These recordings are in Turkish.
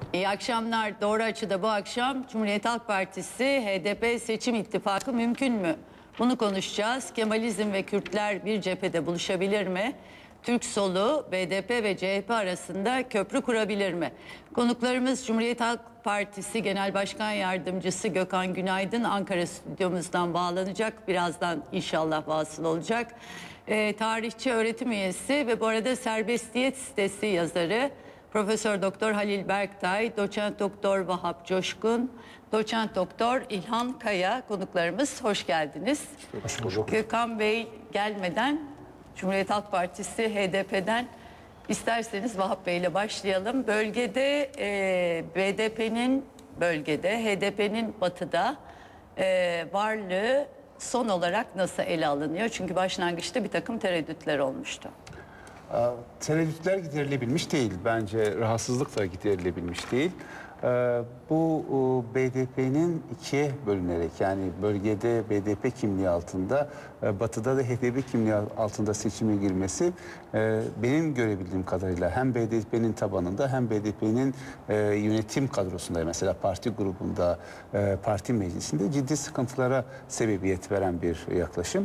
İyi akşamlar. Doğru Açı'da bu akşam Cumhuriyet Halk Partisi HDP seçim ittifakı mümkün mü? Bunu konuşacağız. Kemalizm ve Kürtler bir cephede buluşabilir mi? Türk solu, BDP ve CHP arasında köprü kurabilir mi? Konuklarımız Cumhuriyet Halk Partisi Genel Başkan Yardımcısı Gökhan Günaydın Ankara stüdyomuzdan bağlanacak. Birazdan inşallah vasıl olacak. Tarihçi öğretim üyesi ve bu arada Serbestiyet sitesi yazarı Profesör Doktor Halil Berktay, Doçent Doktor Vahap Coşkun, Doçent Doktor İlhan Kaya konuklarımız. Hoş geldiniz. Hoş bulduk. Gökhan Bey gelmeden Cumhuriyet Halk Partisi HDP'den isterseniz Vahap Bey ile başlayalım. Bölgede bölgede HDP'nin batıda varlığı son olarak nasıl ele alınıyor? Çünkü başlangıçta bir takım tereddütler olmuştu. Tereddütler giderilebilmiş değil. Bence rahatsızlık da giderilebilmiş değil. Bu BDP'nin ikiye bölünerek, yani bölgede BDP kimliği altında, batıda da HDP kimliği altında seçime girmesi benim görebildiğim kadarıyla hem BDP'nin tabanında hem BDP'nin yönetim kadrosunda, mesela parti grubunda, parti meclisinde ciddi sıkıntılara sebebiyet veren bir yaklaşım.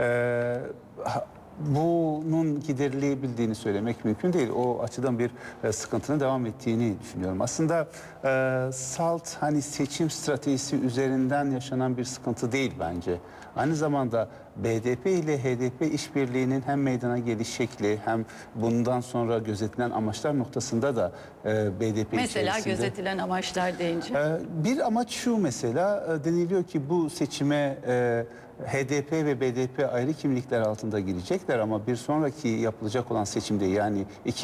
Bunun giderilebildiğini söylemek mümkün değil. O açıdan bir sıkıntının devam ettiğini düşünüyorum. Aslında salt hani seçim stratejisi üzerinden yaşanan bir sıkıntı değil bence. Aynı zamanda BDP ile HDP işbirliğinin hem meydana geliş şekli hem bundan sonra gözetilen amaçlar noktasında da BDP Mesela içerisinde... gözetilen amaçlar deyince? Bir amaç şu, mesela deniliyor ki bu seçime HDP ve BDP ayrı kimlikler altında girecekler ama bir sonraki yapılacak olan seçimde, yani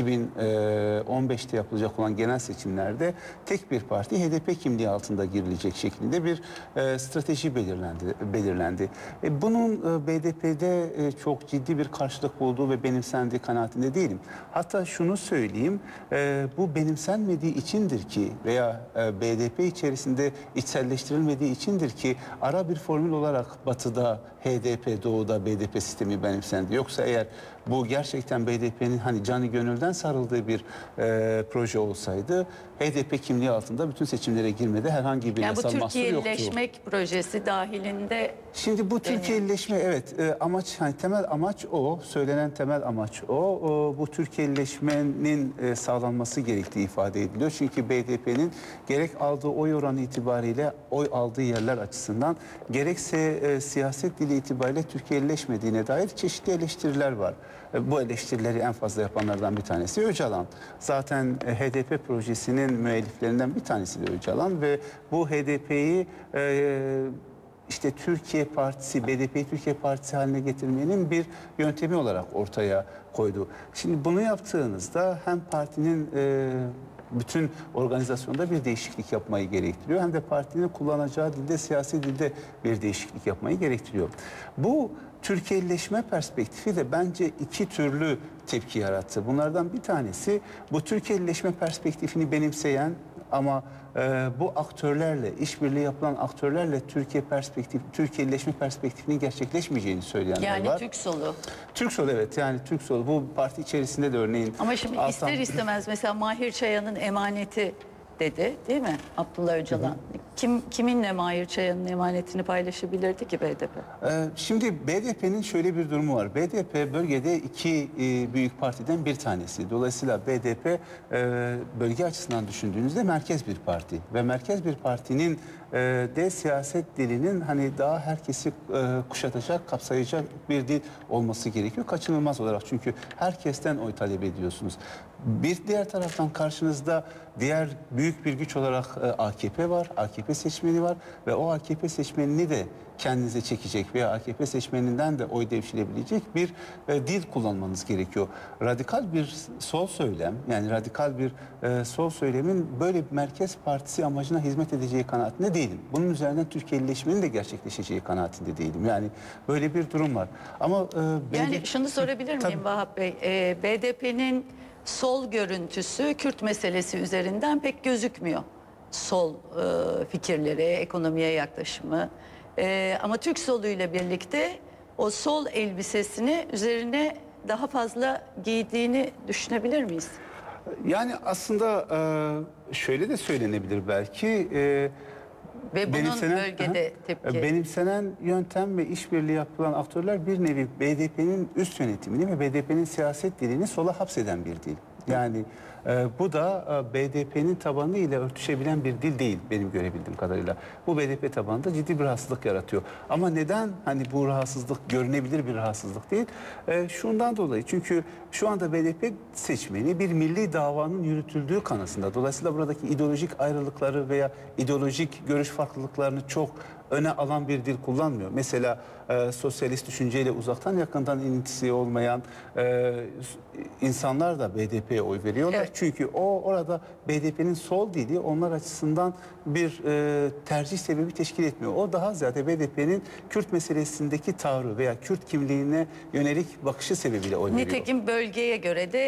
2015'te yapılacak olan genel seçimlerde tek bir parti HDP kimliği altında girilecek şeklinde bir strateji belirlendi. Bunun BDP'de çok ciddi bir karşılık bulduğu ve benimsendiği kanaatinde değilim. Hatta şunu söyleyeyim, bu benimsenmediği içindir ki veya BDP içerisinde içselleştirilmediği içindir ki ara bir formül olarak batıda HDP, doğuda BDP sistemi benimsendi. Yoksa eğer bu gerçekten BDP'nin hani canı gönülden sarıldığı bir proje olsaydı, HDP kimliği altında bütün seçimlere girmede herhangi bir yani yasal mahsur yoktu. Bu Türkiye'leşmek projesi dahilinde... Şimdi bu Türkiye'leşme, evet, amaç, hani temel amaç o, söylenen temel amaç o. Bu Türkiye'leşmenin sağlanması gerektiği ifade ediliyor. Çünkü BDP'nin gerek aldığı oy oranı itibariyle, oy aldığı yerler açısından, gerekse siyaset dili itibariyle Türkiye'leşmediğine dair çeşitli eleştiriler var. Bu eleştirileri en fazla yapanlardan bir tanesi Öcalan. Zaten HDP projesinin müelliflerinden bir tanesi de Öcalan ve bu HDP'yi işte Türkiye Partisi, BDP'yi Türkiye Partisi haline getirmenin bir yöntemi olarak ortaya koydu. Şimdi bunu yaptığınızda hem partinin bütün organizasyonda bir değişiklik yapmayı gerektiriyor, hem de partinin kullanacağı dilde, siyasi dilde bir değişiklik yapmayı gerektiriyor. Bu Türkiye'leşme perspektifi de bence iki türlü tepki yarattı. Bunlardan bir tanesi, bu Türkiye'leşme perspektifini benimseyen ama bu aktörlerle, işbirliği yapılan aktörlerle Türkiye'leşme perspektifinin gerçekleşmeyeceğini söyleyenler var. Yani Türk solu. Türk solu, evet, yani Türk solu. Bu parti içerisinde de örneğin... Ama şimdi ister istemez mesela Mahir Çayan'ın emaneti dedi, değil mi Abdullah Öcalan? Kiminle Mahir Çayan'ın emanetini paylaşabilirdi ki BDP? Şimdi BDP'nin şöyle bir durumu var. BDP bölgede iki büyük partiden bir tanesi. Dolayısıyla BDP bölge açısından düşündüğünüzde merkez bir parti. Ve merkez bir partinin de siyaset dilinin hani daha herkesi kuşatacak, kapsayacak bir dil olması gerekiyor. Kaçınılmaz olarak, çünkü herkesten oy talep ediyorsunuz. Bir diğer taraftan karşınızda diğer büyük bir güç olarak AKP var, AKP seçmeni var ve o AKP seçmenini de kendinize çekecek veya AKP seçmeninden de oy devşirebilecek bir dil kullanmanız gerekiyor. Radikal bir sol söylem, yani radikal bir sol söylemin böyle bir merkez partisi amacına hizmet edeceği kanaatinde değilim. Bunun üzerinden Türkiye'leşmenin de gerçekleşeceği kanaatinde değilim. Yani böyle bir durum var. Ama yani şunu sorabilir miyim Vahap Bey? BDP'nin sol görüntüsü Kürt meselesi üzerinden pek gözükmüyor. Sol fikirleri, ekonomiye yaklaşımı. Ama Türk soluyla birlikte o sol elbisesini üzerine daha fazla giydiğini düşünebilir miyiz? Yani aslında şöyle de söylenebilir belki. Ve bunun bölgede tepki. Benimsenen yöntem ve işbirliği yapılan aktörler bir nevi BDP'nin üst yönetimini ve BDP'nin siyaset dilini sola hapseden bir dil. Yani bu da BDP'nin tabanı ile örtüşebilen bir dil değil benim görebildiğim kadarıyla. Bu BDP tabanında ciddi bir rahatsızlık yaratıyor. Ama neden hani bu rahatsızlık görünebilir bir rahatsızlık değil? Şundan dolayı, çünkü şu anda BDP seçmeni bir milli davanın yürütüldüğü kanısında. Dolayısıyla buradaki ideolojik ayrılıkları veya ideolojik görüş farklılıklarını çok öne alan bir dil kullanmıyor. Mesela sosyalist düşünceyle uzaktan yakından ilintisi olmayan insanlar da BDP'ye oy veriyorlar. Evet. Çünkü orada BDP'nin sol dili onlar açısından bir tercih sebebi teşkil etmiyor. O daha ziyade BDP'nin Kürt meselesindeki tavrı veya Kürt kimliğine yönelik bakışı sebebiyle oy veriyor. Nitekim bölgeye göre de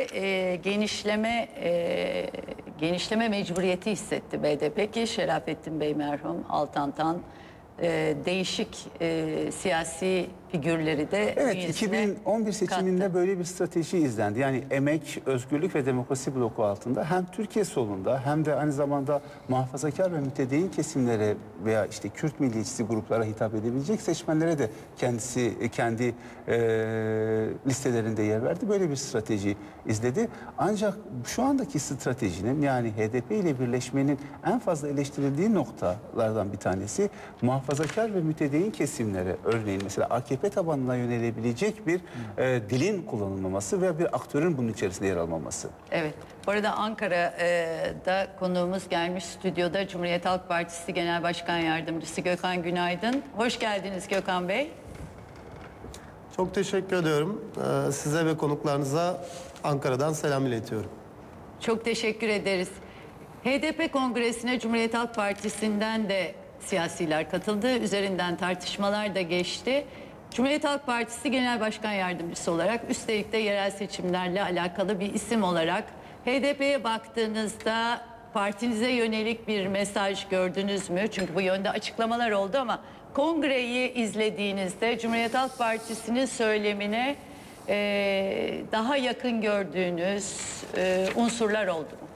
genişleme mecburiyeti hissetti BDP ki Şerafettin Bey merhum, Altantan, değişik siyasi figürleri de Evet, bünyesine 2011 seçiminde kattı. böyle bir strateji izlendi. Yani Emek, Özgürlük ve Demokrasi bloku altında hem Türkiye solunda hem de aynı zamanda muhafazakar ve mütedeyyin kesimlere veya işte Kürt milliyetçisi gruplara hitap edebilecek seçmenlere de kendisi kendi listelerinde yer verdi. Böyle bir strateji izledi. Ancak şu andaki stratejinin, yani HDP ile birleşmenin en fazla eleştirildiği noktalardan bir tanesi muhafazakar ve mütedeyyin kesimlere, örneğin mesela AKP tabanına yönelebilecek bir dilin kullanılmaması ve bir aktörün bunun içerisinde yer almaması. Evet. Bu arada Ankara'da konuğumuz gelmiş stüdyoda, Cumhuriyet Halk Partisi Genel Başkan Yardımcısı Gökhan Günaydın. Hoş geldiniz Gökhan Bey. Çok teşekkür ediyorum. Size ve konuklarınıza Ankara'dan selam iletiyorum. Çok teşekkür ederiz. HDP Kongresi'ne Cumhuriyet Halk Partisi'nden de siyasiler katıldı. Üzerinden tartışmalar da geçti. Cumhuriyet Halk Partisi Genel Başkan Yardımcısı olarak, üstelik de yerel seçimlerle alakalı bir isim olarak HDP'ye baktığınızda partinize yönelik bir mesaj gördünüz mü? Çünkü bu yönde açıklamalar oldu ama kongreyi izlediğinizde Cumhuriyet Halk Partisi'nin söylemine daha yakın gördüğünüz unsurlar oldu mu?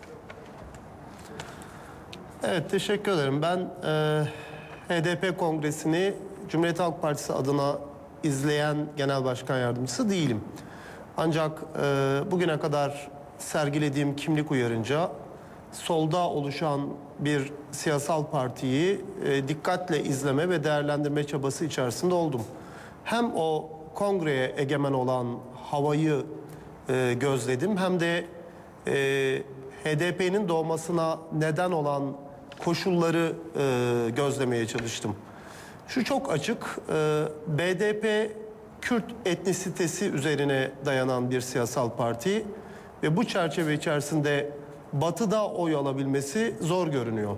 Evet, teşekkür ederim. Ben HDP Kongresi'ni Cumhuriyet Halk Partisi adına izleyen Genel Başkan Yardımcısı değilim. Ancak bugüne kadar sergilediğim kimlik uyarınca solda oluşan bir siyasal partiyi dikkatle izleme ve değerlendirme çabası içerisinde oldum. Hem o kongreye egemen olan havayı gözledim, hem de HDP'nin doğmasına neden olan koşulları gözlemeye çalıştım. Şu çok açık, BDP Kürt etnisitesi üzerine dayanan bir siyasal parti ve bu çerçeve içerisinde Batı'da oy alabilmesi zor görünüyor.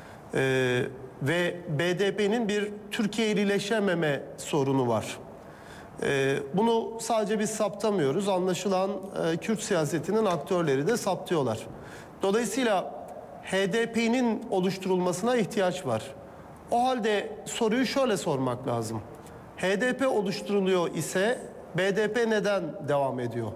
Ve BDP'nin bir Türkiye'lileşememe sorunu var. Bunu sadece biz saptamıyoruz, anlaşılan Kürt siyasetinin aktörleri de saptıyorlar. Dolayısıyla HDP'nin oluşturulmasına ihtiyaç var. O halde soruyu şöyle sormak lazım. HDP oluşturuluyor ise BDP neden devam ediyor?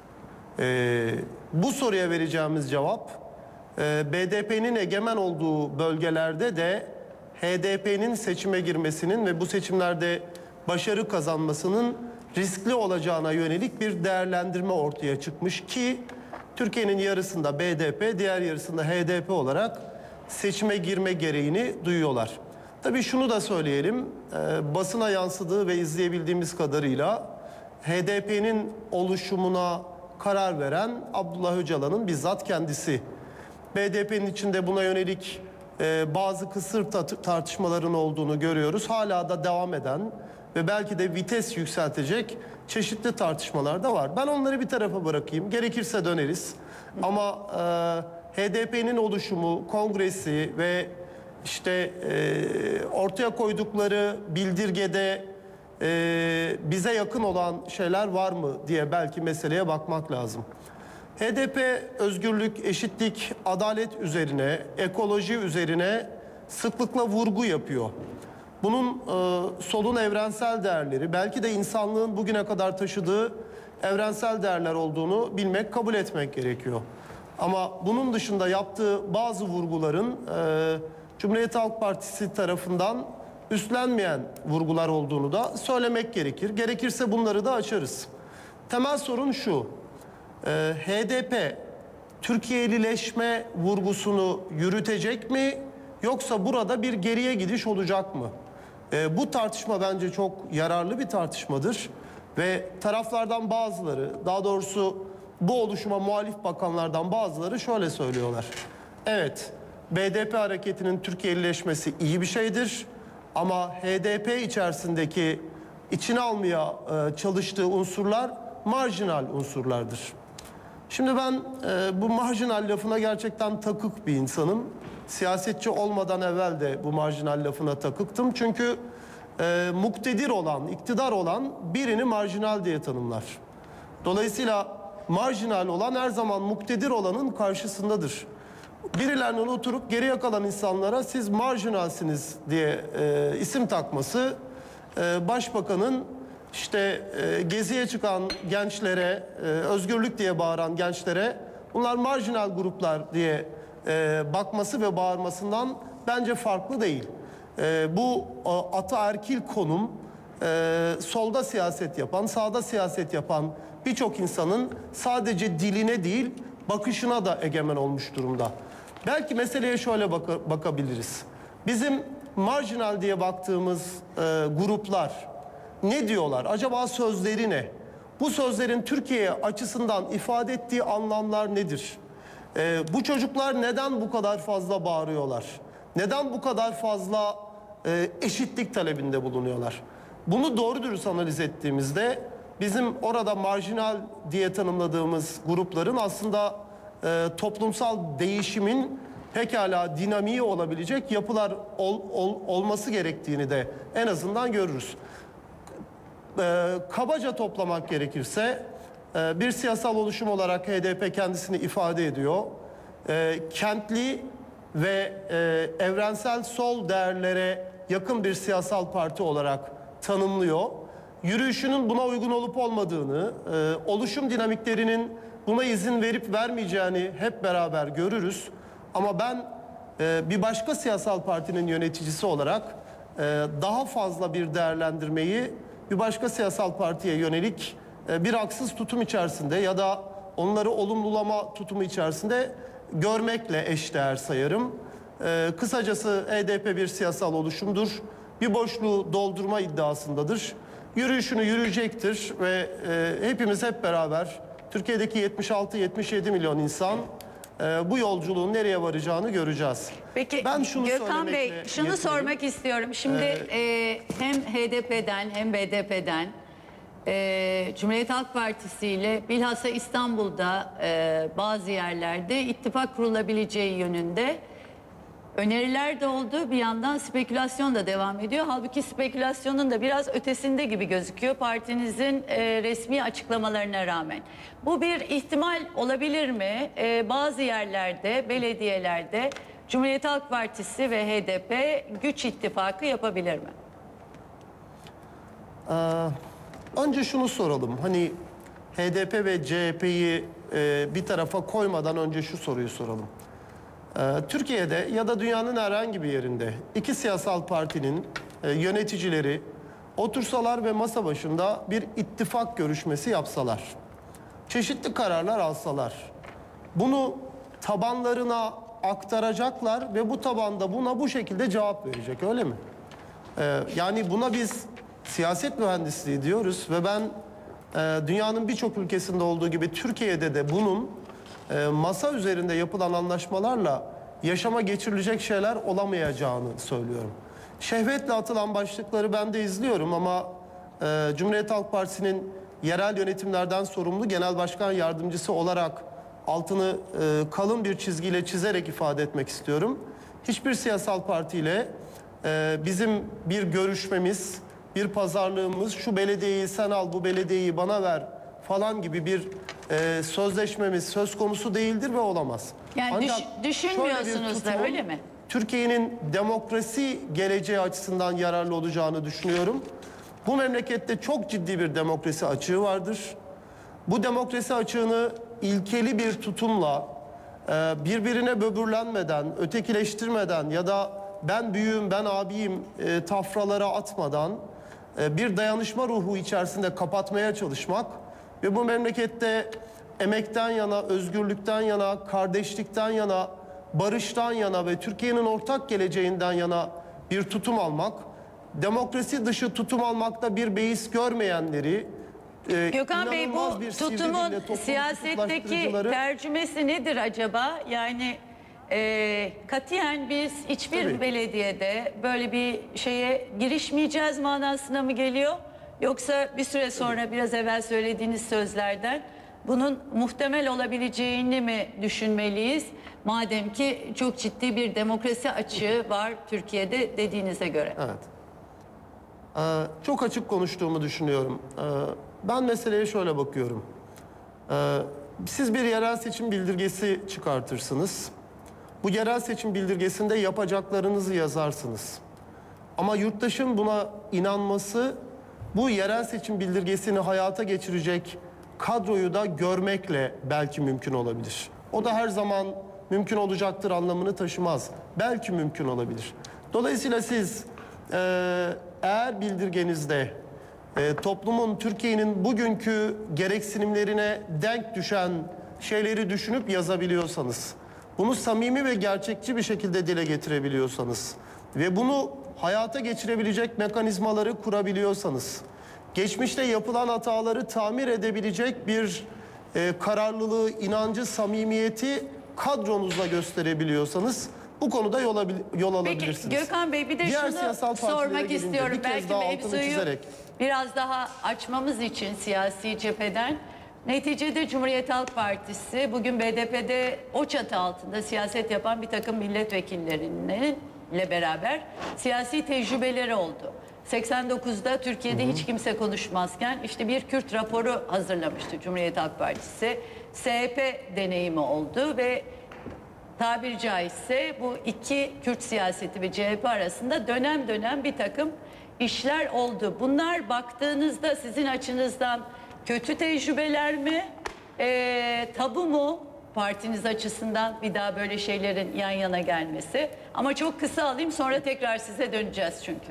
Bu soruya vereceğimiz cevap, BDP'nin egemen olduğu bölgelerde de HDP'nin seçime girmesinin ve bu seçimlerde başarı kazanmasının riskli olacağına yönelik bir değerlendirme ortaya çıkmış ki Türkiye'nin yarısında BDP, diğer yarısında HDP olarak seçime girme gereğini duyuyorlar. Tabii şunu da söyleyelim, basına yansıdığı ve izleyebildiğimiz kadarıyla HDP'nin oluşumuna karar veren Abdullah Öcalan'ın bizzat kendisi. BDP'nin içinde buna yönelik bazı kısır tartışmaların olduğunu görüyoruz. Hala da devam eden ve belki de vites yükseltecek çeşitli tartışmalar da var. Ben onları bir tarafa bırakayım. Gerekirse döneriz. Ama HDP'nin oluşumu, kongresi ve işte ortaya koydukları bildirgede bize yakın olan şeyler var mı diye belki meseleye bakmak lazım. HDP özgürlük, eşitlik, adalet üzerine, ekoloji üzerine sıklıkla vurgu yapıyor. Bunun solun evrensel değerleri, belki de insanlığın bugüne kadar taşıdığı evrensel değerler olduğunu bilmek, kabul etmek gerekiyor. Ama bunun dışında yaptığı bazı vurguların Cumhuriyet Halk Partisi tarafından üstlenmeyen vurgular olduğunu da söylemek gerekir. Gerekirse bunları da açarız. Temel sorun şu: HDP Türkiye'lileşme vurgusunu yürütecek mi, yoksa burada bir geriye gidiş olacak mı? Bu tartışma bence çok yararlı bir tartışmadır ve taraflardan bazıları, daha doğrusu bu oluşuma muhalif bakanlardan bazıları şöyle söylüyorlar: evet, BDP hareketinin Türkiye'lileşmesi iyi bir şeydir ama HDP içerisindeki içine almaya çalıştığı unsurlar marjinal unsurlardır. Şimdi ben bu marjinal lafına gerçekten takık bir insanım. Siyasetçi olmadan evvel de bu marjinal lafına takıktım. Çünkü muktedir olan, iktidar olan birini marjinal diye tanımlar. Dolayısıyla marjinal olan her zaman muktedir olanın karşısındadır. Birilerinin oturup geriye kalan insanlara siz marjinalsiniz diye isim takması, başbakanın işte geziye çıkan gençlere, özgürlük diye bağıran gençlere bunlar marjinal gruplar diye bakması ve bağırmasından bence farklı değil. Bu ataerkil konum solda siyaset yapan, sağda siyaset yapan birçok insanın sadece diline değil bakışına da egemen olmuş durumda. Belki meseleye şöyle bakabiliriz. Bizim marjinal diye baktığımız gruplar ne diyorlar? Acaba sözleri ne? Bu sözlerin Türkiye açısından ifade ettiği anlamlar nedir? Bu çocuklar neden bu kadar fazla bağırıyorlar? Neden bu kadar fazla eşitlik talebinde bulunuyorlar? Bunu doğru dürüst analiz ettiğimizde bizim orada marjinal diye tanımladığımız grupların aslında toplumsal değişimin pekala dinamiği olabilecek yapılar olması gerektiğini de en azından görürüz. Kabaca toplamak gerekirse bir siyasal oluşum olarak HDP kendisini ifade ediyor. Kentli ve evrensel sol değerlere yakın bir siyasal parti olarak tanımlıyor. Yürüyüşünün buna uygun olup olmadığını, oluşum dinamiklerinin buna izin verip vermeyeceğini hep beraber görürüz. Ama ben bir başka siyasal partinin yöneticisi olarak daha fazla bir değerlendirmeyi bir başka siyasal partiye yönelik bir haksız tutum içerisinde ya da onları olumlulama tutumu içerisinde görmekle eşdeğer sayarım. Kısacası HDP bir siyasal oluşumdur. Bir boşluğu doldurma iddiasındadır. Yürüyüşünü yürüyecektir ve hepimiz hep beraber Türkiye'deki 76-77 milyon insan bu yolculuğun nereye varacağını göreceğiz. Peki ben şunu Gökhan Bey, söylemekle şunu yetineyim. sormak istiyorum. Şimdi hem HDP'den hem BDP'den Cumhuriyet Halk Partisi ile bilhassa İstanbul'da bazı yerlerde ittifak kurulabileceği yönünde öneriler de oldu. Bir yandan spekülasyon da devam ediyor. Halbuki spekülasyonun da biraz ötesinde gibi gözüküyor partinizin resmi açıklamalarına rağmen. Bu bir ihtimal olabilir mi? Bazı yerlerde, belediyelerde Cumhuriyet Halk Partisi ve HDP güç ittifakı yapabilir mi? Önce şunu soralım. Hani HDP ve CHP'yi bir tarafa koymadan önce şu soruyu soralım. Türkiye'de ya da dünyanın herhangi bir yerinde iki siyasal partinin yöneticileri otursalar ve masa başında bir ittifak görüşmesi yapsalar, çeşitli kararlar alsalar, bunu tabanlarına aktaracaklar ve bu tabanda buna bu şekilde cevap verecek, öyle mi? Yani buna biz siyaset mühendisliği diyoruz ve ben dünyanın birçok ülkesinde olduğu gibi Türkiye'de de bunun masa üzerinde yapılan anlaşmalarla yaşama geçirilecek şeyler olamayacağını söylüyorum. Şehvetle atılan başlıkları ben de izliyorum ama Cumhuriyet Halk Partisi'nin yerel yönetimlerden sorumlu genel başkan yardımcısı olarak altını kalın bir çizgiyle çizerek ifade etmek istiyorum. Hiçbir siyasal partiyle bizim bir görüşmemiz, bir pazarlığımız, şu belediyeyi sen al, bu belediyeyi bana ver falan gibi bir sözleşmemiz söz konusu değildir ve olamaz. Yani Ancak düşünmüyorsunuz da öyle mi? Türkiye'nin demokrasi geleceği açısından yararlı olacağını düşünüyorum. Bu memlekette çok ciddi bir demokrasi açığı vardır. Bu demokrasi açığını ilkeli bir tutumla birbirine böbürlenmeden, ötekileştirmeden ya da ben büyüğüm, ben abiyim tafralara atmadan bir dayanışma ruhu içerisinde kapatmaya çalışmak ve bu memlekette emekten yana, özgürlükten yana, kardeşlikten yana, barıştan yana ve Türkiye'nin ortak geleceğinden yana bir tutum almak, demokrasi dışı tutum almakta bir beis görmeyenleri, Gökhan Bey, inanılmaz bu bir sivri tutumun dille toplumu siyasetteki kutuplaştırıcıları- tercümesi nedir acaba? Yani katiyen biz hiçbir Tabii. belediyede böyle bir şeye girişmeyeceğiz manasına mı geliyor? Yoksa bir süre sonra biraz evvel söylediğiniz sözlerden bunun muhtemel olabileceğini mi düşünmeliyiz? Madem ki çok ciddi bir demokrasi açığı var Türkiye'de dediğinize göre. Evet. Çok açık konuştuğumu düşünüyorum. Ben meseleye şöyle bakıyorum. Siz bir yerel seçim bildirgesi çıkartırsınız. Bu yerel seçim bildirgesinde yapacaklarınızı yazarsınız. Ama yurttaşın buna inanması, bu yerel seçim bildirgesini hayata geçirecek kadroyu da görmekle belki mümkün olabilir. O da her zaman mümkün olacaktır anlamını taşımaz. Belki mümkün olabilir. Dolayısıyla siz eğer bildirgenizde toplumun, Türkiye'nin bugünkü gereksinimlerine denk düşen şeyleri düşünüp yazabiliyorsanız, bunu samimi ve gerçekçi bir şekilde dile getirebiliyorsanız ve bunu hayata geçirebilecek mekanizmaları kurabiliyorsanız, geçmişte yapılan hataları tamir edebilecek bir kararlılığı, inancı, samimiyeti kadronuzla gösterebiliyorsanız bu konuda yol alabilirsiniz. Peki Gökhan Bey, bir de Diğer şunu siyasal partilere sormak gelince istiyorum. bir kez Belki daha altını mevzuyu çizerek. biraz daha açmamız için siyasi cepheden. Neticede Cumhuriyet Halk Partisi bugün BDP'de o çatı altında siyaset yapan bir takım milletvekilleriyle beraber siyasi tecrübeleri oldu. 89'da Türkiye'de hiç kimse konuşmazken işte bir Kürt raporu hazırlamıştı Cumhuriyet Halk Partisi. SHP deneyimi oldu ve tabiri caizse bu iki Kürt siyaseti ve CHP arasında dönem dönem bir takım işler oldu. Bunlar baktığınızda sizin açınızdan kötü tecrübeler mi, tabu mu partiniz açısından bir daha böyle şeylerin yan yana gelmesi? Ama çok kısa alayım, sonra tekrar size döneceğiz çünkü.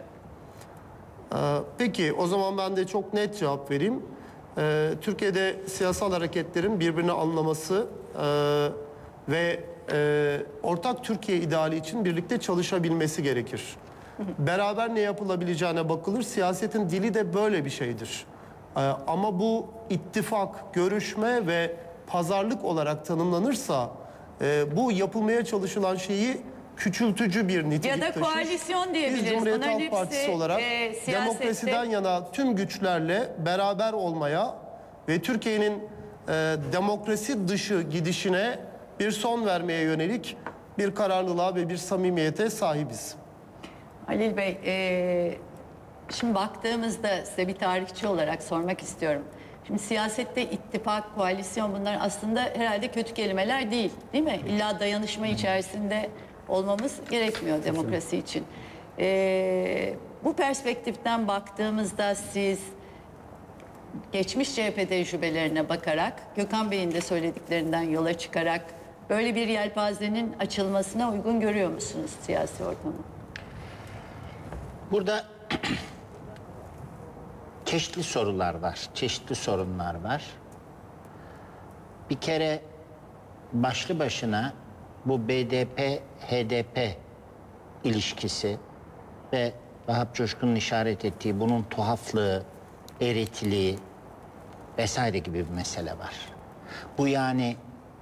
Peki o zaman ben de çok net cevap vereyim. Türkiye'de siyasal hareketlerin birbirini anlaması ve ortak Türkiye ideali için birlikte çalışabilmesi gerekir. Beraber ne yapılabileceğine bakılır. Siyasetin dili de böyle bir şeydir. Ama bu ittifak, görüşme ve pazarlık olarak tanımlanırsa bu yapılmaya çalışılan şeyi küçültücü bir nitelik Ya da taşır. koalisyon diyebiliriz. Biz Cumhuriyet Bunların Halk Partisi hepsi, olarak siyasette- demokrasiden yana tüm güçlerle beraber olmaya ve Türkiye'nin demokrasi dışı gidişine bir son vermeye yönelik bir kararlılığa ve bir samimiyete sahibiz. Halil Bey, şimdi baktığımızda size bir tarihçi olarak sormak istiyorum. Şimdi siyasette ittifak, koalisyon bunlar aslında herhalde kötü kelimeler değil, değil mi? İlla dayanışma içerisinde olmamız gerekmiyor demokrasi için. Bu perspektiften baktığımızda siz geçmiş CHP tecrübelerine bakarak, Gökhan Bey'in de söylediklerinden yola çıkarak böyle bir yelpazenin açılmasına uygun görüyor musunuz siyasi ortamı? Burada çeşitli sorular var, çeşitli sorunlar var. Bir kere başlı başına bu BDP-HDP ilişkisi ve Vahap Coşkun'un işaret ettiği bunun tuhaflığı, eritiliği vesaire gibi bir mesele var. Bu yani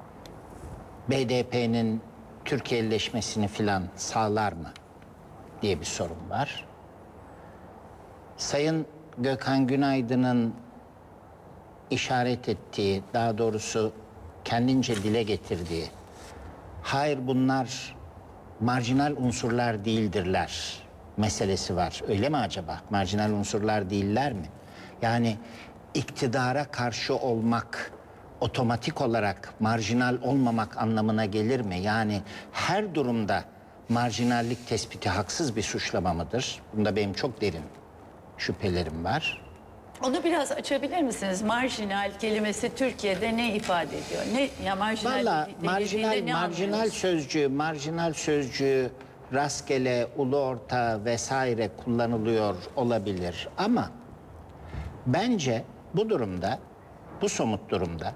BDP'nin Türkiye'leşmesini filan sağlar mı diye bir sorun var. Sayın Gökhan Günaydın'ın işaret ettiği, daha doğrusu kendince dile getirdiği, hayır bunlar marjinal unsurlar değildirler meselesi var. Öyle mi acaba? Marjinal unsurlar değiller mi? Yani iktidara karşı olmak otomatik olarak marjinal olmamak anlamına gelir mi? Yani her durumda marjinallik tespiti haksız bir suçlama mıdır? Bunda benim çok derin şüphelerim var. Onu biraz açabilir misiniz? Marjinal kelimesi Türkiye'de ne ifade ediyor? Ne ya marjinal Valla dediğinde ne anlıyoruz? marjinal sözcüğü rastgele, ulu orta vesaire kullanılıyor olabilir. Ama bence bu durumda, bu somut durumda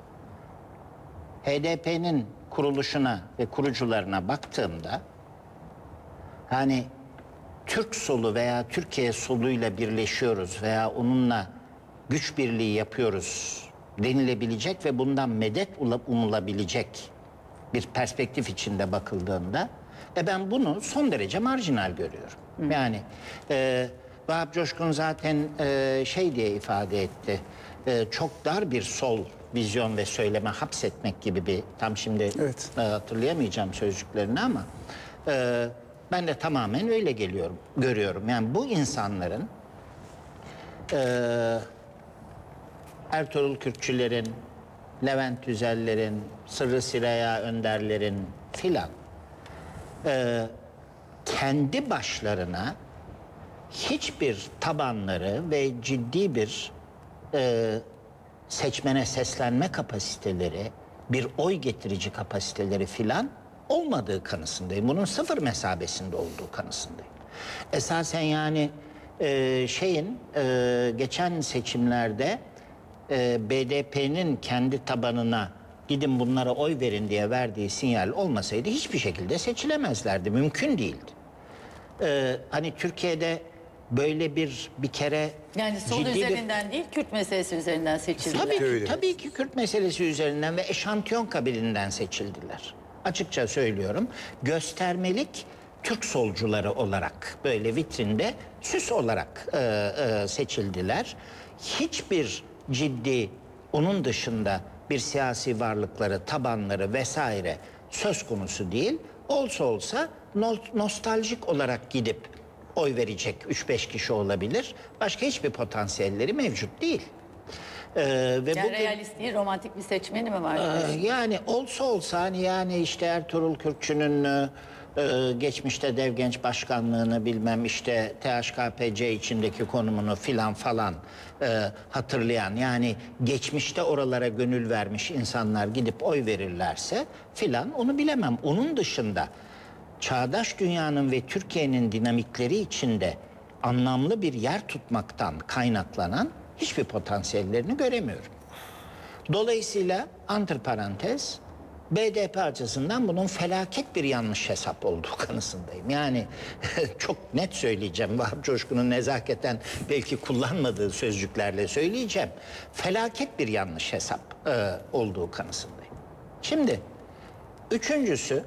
HDP'nin kuruluşuna ve kurucularına baktığımda hani Türk solu veya Türkiye soluyla birleşiyoruz veya onunla güç birliği yapıyoruz denilebilecek ve bundan medet umulabilecek bir perspektif içinde bakıldığında ben bunu son derece marjinal görüyorum. Yani Vahap Coşkun zaten şey diye ifade etti. Çok dar bir sol vizyon ve söyleme hapsetmek gibi bir tam şimdi Evet. hatırlayamayacağım sözcüklerini ama ben de tamamen öyle görüyorum. Yani bu insanların Ertuğrul Kürkçülerin, Levent Yüzellerin, Sırrı Süreyya Önderlerin filan kendi başlarına hiçbir tabanları ve ciddi bir seçmene seslenme kapasiteleri, bir oy getirici kapasiteleri filan olmadığı kanısındayım. Bunun sıfır mesabesinde olduğu kanısındayım. Esasen yani geçen seçimlerde BDP'nin kendi tabanına gidin bunlara oy verin diye verdiği sinyal olmasaydı hiçbir şekilde seçilemezlerdi. Mümkün değildi. Hani Türkiye'de böyle bir kere Yani sol ciddi üzerinden değil, Kürt meselesi üzerinden seçildiler. Tabii ki Kürt meselesi üzerinden ve eşantiyon kabilinden seçildiler. Açıkça söylüyorum. Göstermelik Türk solcuları olarak böyle vitrinde süs olarak seçildiler. Hiçbir ciddi onun dışında bir siyasi varlıkları, tabanları vesaire söz konusu değil. Olsa nostaljik olarak gidip oy verecek 3-5 kişi olabilir. Başka hiçbir potansiyelleri mevcut değil. Ve Yani realist değil, romantik bir seçmeni mi var? yani olsa hani yani işte Ertuğrul Kürkçü'nün geçmişte Dev Genç Başkanlığını bilmem işte THKPC içindeki konumunu filan falan hatırlayan yani geçmişte oralara gönül vermiş insanlar gidip oy verirlerse filan onu bilemem. Onun dışında çağdaş dünyanın ve Türkiye'nin dinamikleri içinde anlamlı bir yer tutmaktan kaynaklanan hiçbir potansiyellerini göremiyorum. Dolayısıyla antiparantez BDP açısından bunun felaket bir yanlış hesap olduğu kanısındayım. Yani çok net söyleyeceğim. Vahap Coşkun'un nezaketen belki kullanmadığı sözcüklerle söyleyeceğim. Felaket bir yanlış hesap olduğu kanısındayım. Şimdi üçüncüsü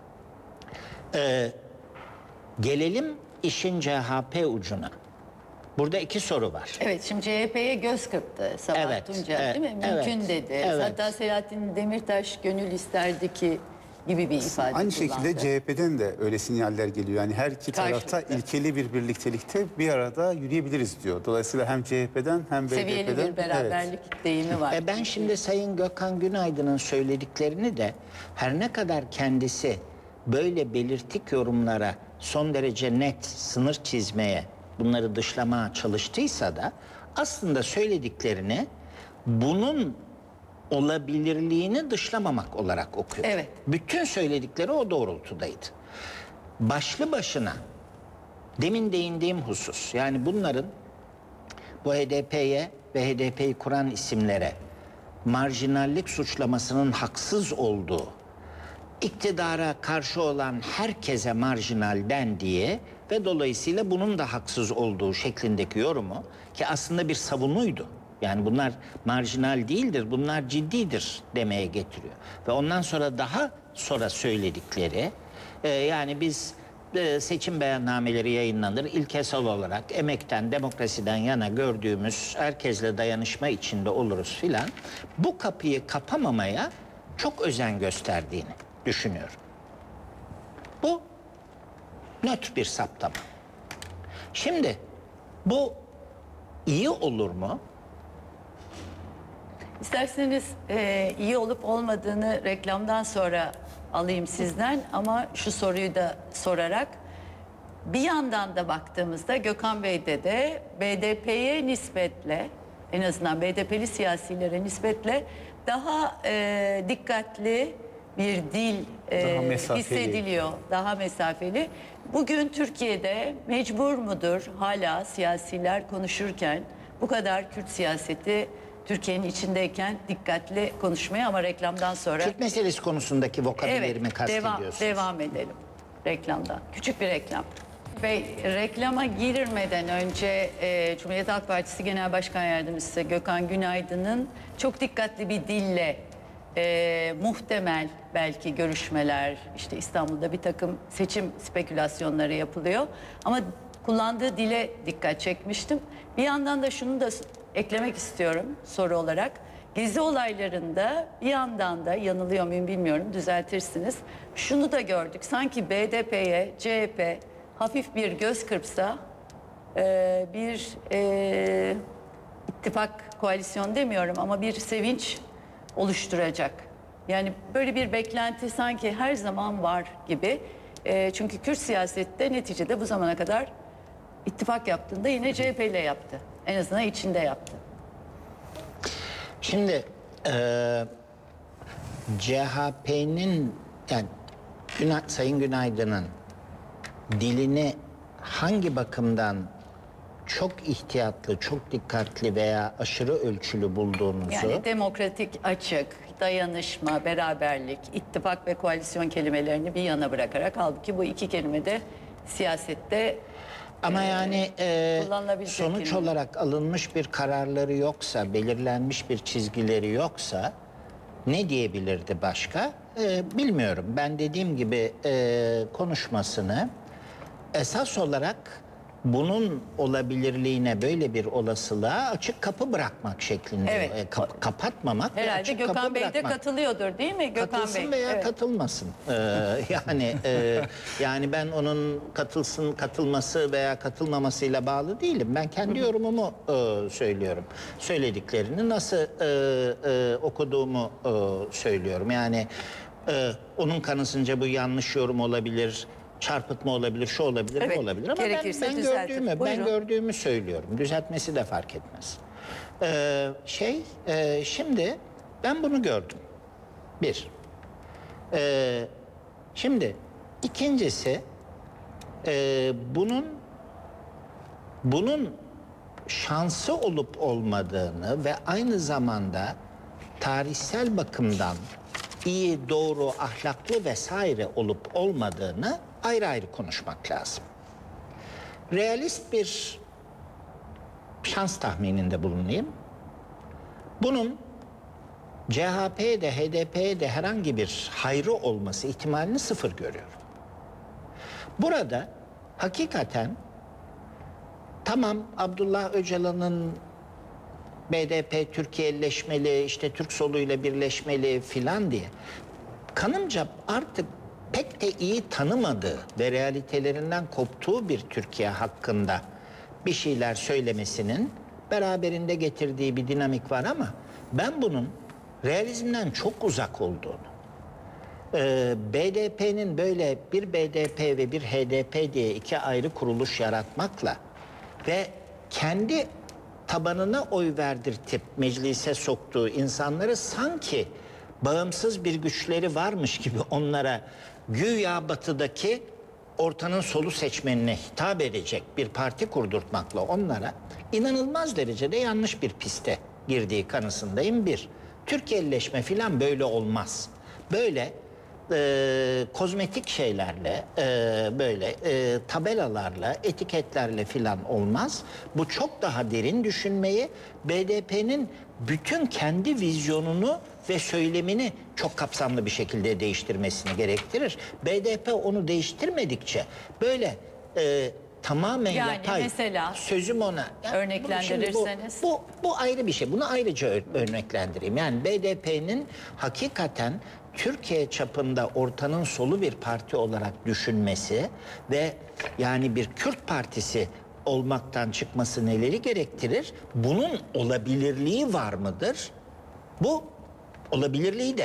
gelelim işin CHP ucuna. Burada iki soru var. Evet, şimdi CHP'ye göz kırptı Sabah Evet, Tuncel evet, değil mi? Mümkün evet, dedi. evet. Hatta Selahattin Demirtaş gönül isterdi ki gibi bir ifade Aynı kullandı. şekilde CHP'den de öyle sinyaller geliyor. Yani her iki tarafta Karşılıklı. ilkeli bir birliktelikte bir arada yürüyebiliriz diyor. Dolayısıyla hem CHP'den hem Seviyeli BDP'den. bir beraberlik deyimi var. Ben şimdi Sayın Gökhan Günaydın'ın söylediklerini de her ne kadar kendisi böyle belirtik yorumlara son derece net sınır çizmeye, bunları dışlamaya çalıştıysa da aslında söylediklerini bunun olabilirliğini dışlamamak olarak okuyor. Evet. Bütün söyledikleri o doğrultudaydı. Başlı başına demin değindiğim husus yani bunların bu HDP'ye ve HDP'yi kuran isimlere marjinallik suçlamasının haksız olduğu, iktidara karşı olan herkese marjinal dendiği ve dolayısıyla bunun da haksız olduğu şeklindeki yorumu ki aslında bir savunuydu. Yani bunlar marjinal değildir, bunlar ciddidir demeye getiriyor. Ve ondan sonra daha sonra söyledikleri yani biz seçim beyannameleri yayınlanır. İlkesel olarak emekten, demokrasiden yana gördüğümüz herkesle dayanışma içinde oluruz filan. Bu kapıyı kapamamaya çok özen gösterdiğini düşünüyorum. Bu nötr bir saptama. Şimdi bu iyi olur mu? İsterseniz iyi olup olmadığını reklamdan sonra alayım sizden ama şu soruyu da sorarak Bir yandan da baktığımızda Gökhan Bey'de de BDP'ye nispetle, en azından BDP'li siyasilere nispetle daha dikkatli bir dil Daha mesafeli. hissediliyor. Daha mesafeli. Bugün Türkiye'de mecbur mudur hala siyasiler konuşurken bu kadar Kürt siyaseti Türkiye'nin içindeyken dikkatli konuşmaya, ama reklamdan sonra... Kürt meselesi konusundaki vokabulerimi kastediyorsunuz. Devam edelim reklamdan. Küçük bir reklam. Ve reklama girmeden önce Cumhuriyet Halk Partisi Genel Başkan Yardımcısı Gökhan Günaydın'ın çok dikkatli bir dille muhtemel belki görüşmeler, işte İstanbul'da bir takım seçim spekülasyonları yapılıyor. Ama kullandığı dile dikkat çekmiştim. Bir yandan da şunu da eklemek istiyorum soru olarak. Gezi olaylarında bir yandan da, yanılıyor muyum bilmiyorum, düzeltirsiniz, şunu da gördük. Sanki BDP'ye CHP hafif bir göz kırpsa bir ittifak, koalisyon demiyorum ama bir sevinç oluşturacak. Yani böyle bir beklenti sanki her zaman var gibi. Çünkü Kürt siyasette neticede bu zamana kadar ittifak yaptığında yine CHP ile yaptı. En azından içinde yaptı. Şimdi CHP'nin, yani Sayın Günaydın'ın dilini hangi bakımdan çok ihtiyatlı, çok dikkatli veya aşırı ölçülü bulduğunuzu... Yani demokratik, açık, dayanışma, beraberlik, ittifak ve koalisyon kelimelerini bir yana bırakarak, halbuki bu iki kelime de siyasette ama yani kullanılabilecek sonuç kelime. olarak alınmış bir kararları yoksa, belirlenmiş bir çizgileri yoksa ne diyebilirdi başka? Bilmiyorum. Ben dediğim gibi konuşmasını esas olarak bunun olabilirliğine, böyle bir olasılığa açık kapı bırakmak şeklinde. Evet. Kapatmamak ve Herhalde açık Gökhan kapı Bey de bırakmak. katılıyordur değil mi Gökhan Katılsın Bey? veya Evet. katılmasın. Yani ben onun katılsın, katılması veya katılmamasıyla bağlı değilim. Ben kendi yorumumu söylüyorum. Söylediklerini nasıl okuduğumu söylüyorum. Yani onun kanısınca bu yanlış yorum olabilir, çarpıtma olabilir, şu olabilir, Evet, bu olabilir. Ama gerekirse ben düzeltir. ben Buyurun. gördüğümü söylüyorum. Düzeltmesi de fark etmez. Şimdi ben bunu gördüm. Bir. Şimdi ikincisi bunun şansı olup olmadığını ve aynı zamanda tarihsel bakımdan iyi, doğru, ahlaklı vesaire olup olmadığını ayrı ayrı konuşmak lazım. Realist bir şans tahmininde bulunayım. Bunun CHP'ye de HDP'ye de herhangi bir hayrı olması ihtimalini sıfır görüyorum. Burada hakikaten tamam, Abdullah Öcalan'ın BDP Türkiye'leşmeli, işte Türk soluyla birleşmeli filan diye kanımca artık pek de iyi tanımadığı ve realitelerinden koptuğu bir Türkiye hakkında bir şeyler söylemesinin beraberinde getirdiği bir dinamik var, ama ben bunun realizmden çok uzak olduğunu, BDP'nin böyle bir BDP ve bir HDP diye iki ayrı kuruluş yaratmakla ve kendi tabanına oy verdirtip meclise soktuğu insanları sanki bağımsız bir güçleri varmış gibi onlara güya batıdaki ortanın solu seçmenine hitap edecek bir parti kurdurtmakla onlara inanılmaz derecede yanlış bir piste girdiği kanısındayım. Bir, Türkiye'leşme filan böyle olmaz. Böyle kozmetik şeylerle, böyle tabelalarla, etiketlerle filan olmaz. Bu çok daha derin düşünmeyi, BDP'nin bütün kendi vizyonunu ve söylemini çok kapsamlı bir şekilde değiştirmesini gerektirir. BDP onu değiştirmedikçe böyle tamamen Yani yapay, mesela sözüm ona. Yani örneklendirirseniz. bu ayrı bir şey. Bunu ayrıca örneklendireyim. Yani BDP'nin hakikaten Türkiye çapında ortanın solu bir parti olarak düşünmesi ve yani bir Kürt partisi olmaktan çıkması neleri gerektirir? Bunun olabilirliği var mıdır? Bu olabilirliği de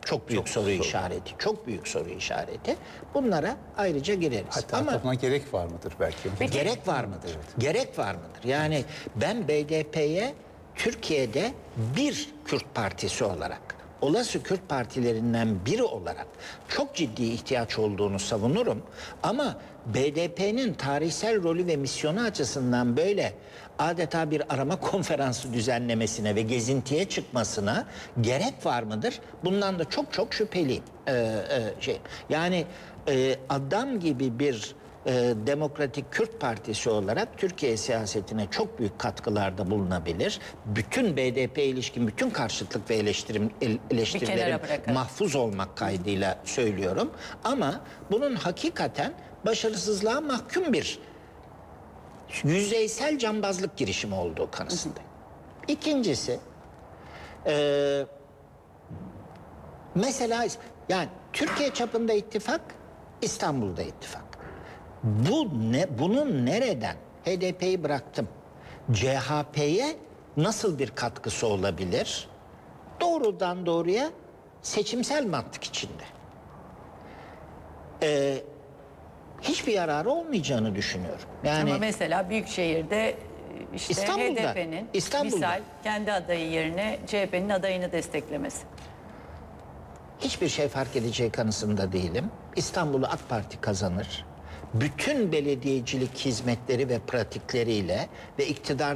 Çok büyük soru işareti. Çok büyük soru işareti. Bunlara ayrıca gireriz. Hatta Ama buna gerek var mıdır belki? gerek var mıdır? Gerek var mıdır? Yani ben BDP'ye Türkiye'de bir Kürt partisi olarak, olası Kürt partilerinden biri olarak çok ciddi ihtiyaç olduğunu savunurum. Ama BDP'nin tarihsel rolü ve misyonu açısından böyle adeta bir arama konferansı düzenlemesine ve gezintiye çıkmasına gerek var mıdır? Bundan da çok çok şüpheliyim. Yani adam gibi bir Demokratik Kürt Partisi olarak Türkiye siyasetine çok büyük katkılarda bulunabilir. Bütün BDP ilişkin bütün karşıtlık ve eleştirilerin bırakarak. mahfuz olmak kaydıyla söylüyorum. Ama bunun hakikaten başarısızlığa mahkum bir yüzeysel cambazlık girişimi olduğu kanısındayım. İkincisi, mesela yani Türkiye çapında ittifak, İstanbul'da ittifak. Bunun nereden, HDP'yi bıraktım, CHP'ye nasıl bir katkısı olabilir? Doğrudan doğruya seçimsel mantık içinde. Hiçbir yararı olmayacağını düşünüyorum. Yani Ama mesela Büyükşehir'de işte İstanbul'da, HDP'nin İstanbul'da. misal kendi adayı yerine CHP'nin adayını desteklemesi. hiçbir şey fark edeceği kanısında değilim. İstanbul'u AK Parti kazanır. Bütün belediyecilik hizmetleri ve pratikleriyle ve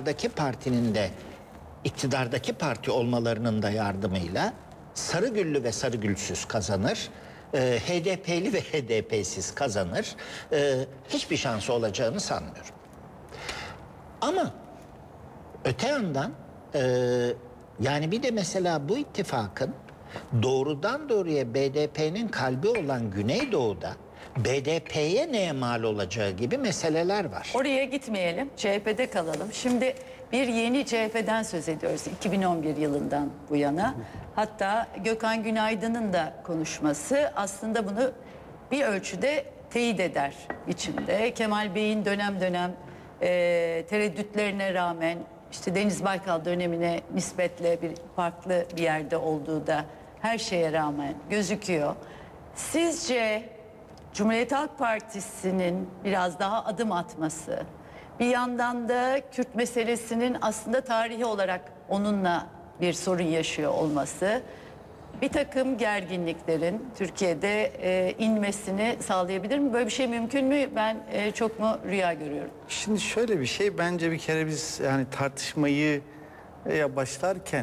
iktidardaki parti olmalarının da yardımıyla Sarıgüllü ve Sarıgülsüz kazanır. HDP'li ve HDP'siz kazanır. Hiçbir şansı olacağını sanmıyorum. Ama öte yandan yani bir de mesela bu ittifakın doğrudan doğruya BDP'nin kalbi olan Güneydoğu'da BDP'ye neye mal olacağı gibi meseleler var. Oraya gitmeyelim, CHP'de kalalım. Şimdi bir yeni CHP'den söz ediyoruz 2011 yılından bu yana. Hatta Gökhan Günaydın'ın da konuşması aslında bunu bir ölçüde teyit eder içimde. Kemal Bey'in dönem dönem tereddütlerine rağmen işte Deniz Baykal dönemine nispetle bir farklı bir yerde olduğu da her şeye rağmen gözüküyor. Sizce Cumhuriyet Halk Partisi'nin biraz daha adım atması, bir yandan da Kürt meselesinin aslında tarihi olarak onunla bir sorun yaşıyor olması, bir takım gerginliklerin Türkiye'de inmesini sağlayabilir mi? Böyle bir şey mümkün mü? Ben çok mu rüya görüyorum? Şimdi şöyle bir şey, bence bir kere biz yani tartışmayı başlarken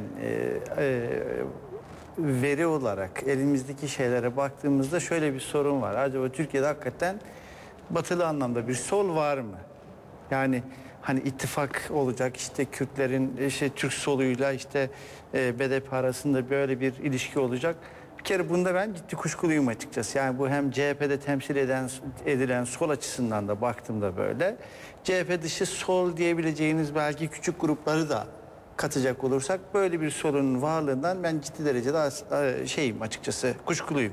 veri olarak elimizdeki şeylere baktığımızda şöyle bir sorun var. Acaba Türkiye'de hakikaten batılı anlamda bir sol var mı? Yani hani ittifak olacak, işte Kürtlerin işte Türk soluyla işte BDP arasında böyle bir ilişki olacak. Bir kere bunda ben ciddi kuşkuluyum açıkçası. Yani bu hem CHP'de temsil edilen sol açısından da baktığımda böyle. CHP dışı sol diyebileceğiniz belki küçük grupları da katacak olursak böyle bir sorunun varlığından ben ciddi derecede şeyim açıkçası, kuşkuluyum.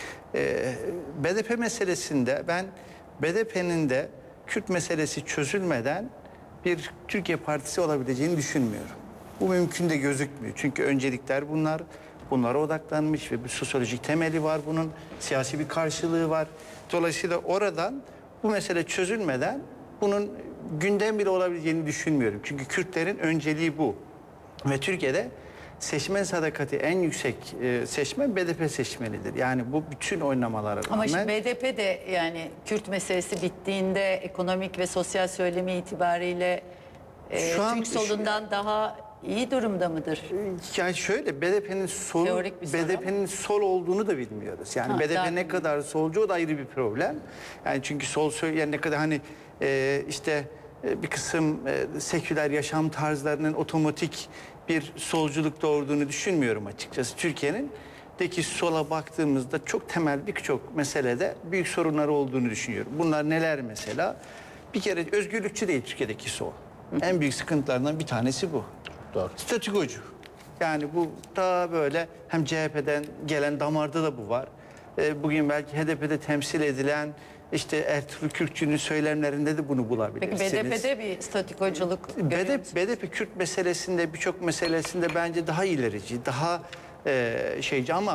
BDP meselesinde ben BDP'nin de Kürt meselesi çözülmeden bir Türkiye Partisi olabileceğini düşünmüyorum. Bu mümkün de gözükmüyor. Çünkü öncelikler bunlara odaklanmış ve bir sosyolojik temeli var bunun, siyasi bir karşılığı var. Dolayısıyla oradan bu mesele çözülmeden bunun gündem bile olabileceğini düşünmüyorum. Çünkü Kürtlerin önceliği bu. Ve Türkiye'de seçmen sadakati en yüksek seçmen BDP seçmenidir. Yani bu bütün oynamalara rağmen. Ama şimdi BDP de yani Kürt meselesi bittiğinde ekonomik ve sosyal söylemi itibariyle Şu an- Türk solundan daha iyi durumda mıdır? Yani şöyle Teorik bir soru. BDP'nin sol olduğunu da bilmiyoruz. Yani Ha, BDP daha ne kadar solcu o da ayrı bir problem. Yani çünkü sol söyleyen ne kadar hani bir kısım seküler yaşam tarzlarının otomatik bir solculuk doğurduğunu düşünmüyorum açıkçası. Türkiye'nin sola baktığımızda çok temel birçok meselede büyük sorunları olduğunu düşünüyorum. Bunlar neler mesela? Bir kere özgürlükçü değil Türkiye'deki sol. En büyük sıkıntılarından bir tanesi bu. Doğru. Statükocu. Yani bu daha böyle hem CHP'den gelen damarda da bu var. Bugün belki HDP'de temsil edilen işte Ertuğrul Kürkçü'nün söylemlerinde de bunu Peki bulabilirsiniz. BDP'de bir statikoculuk görüyor musunuz? BDP Kürt meselesinde birçok meselesinde bence daha ilerici, daha şeyci ama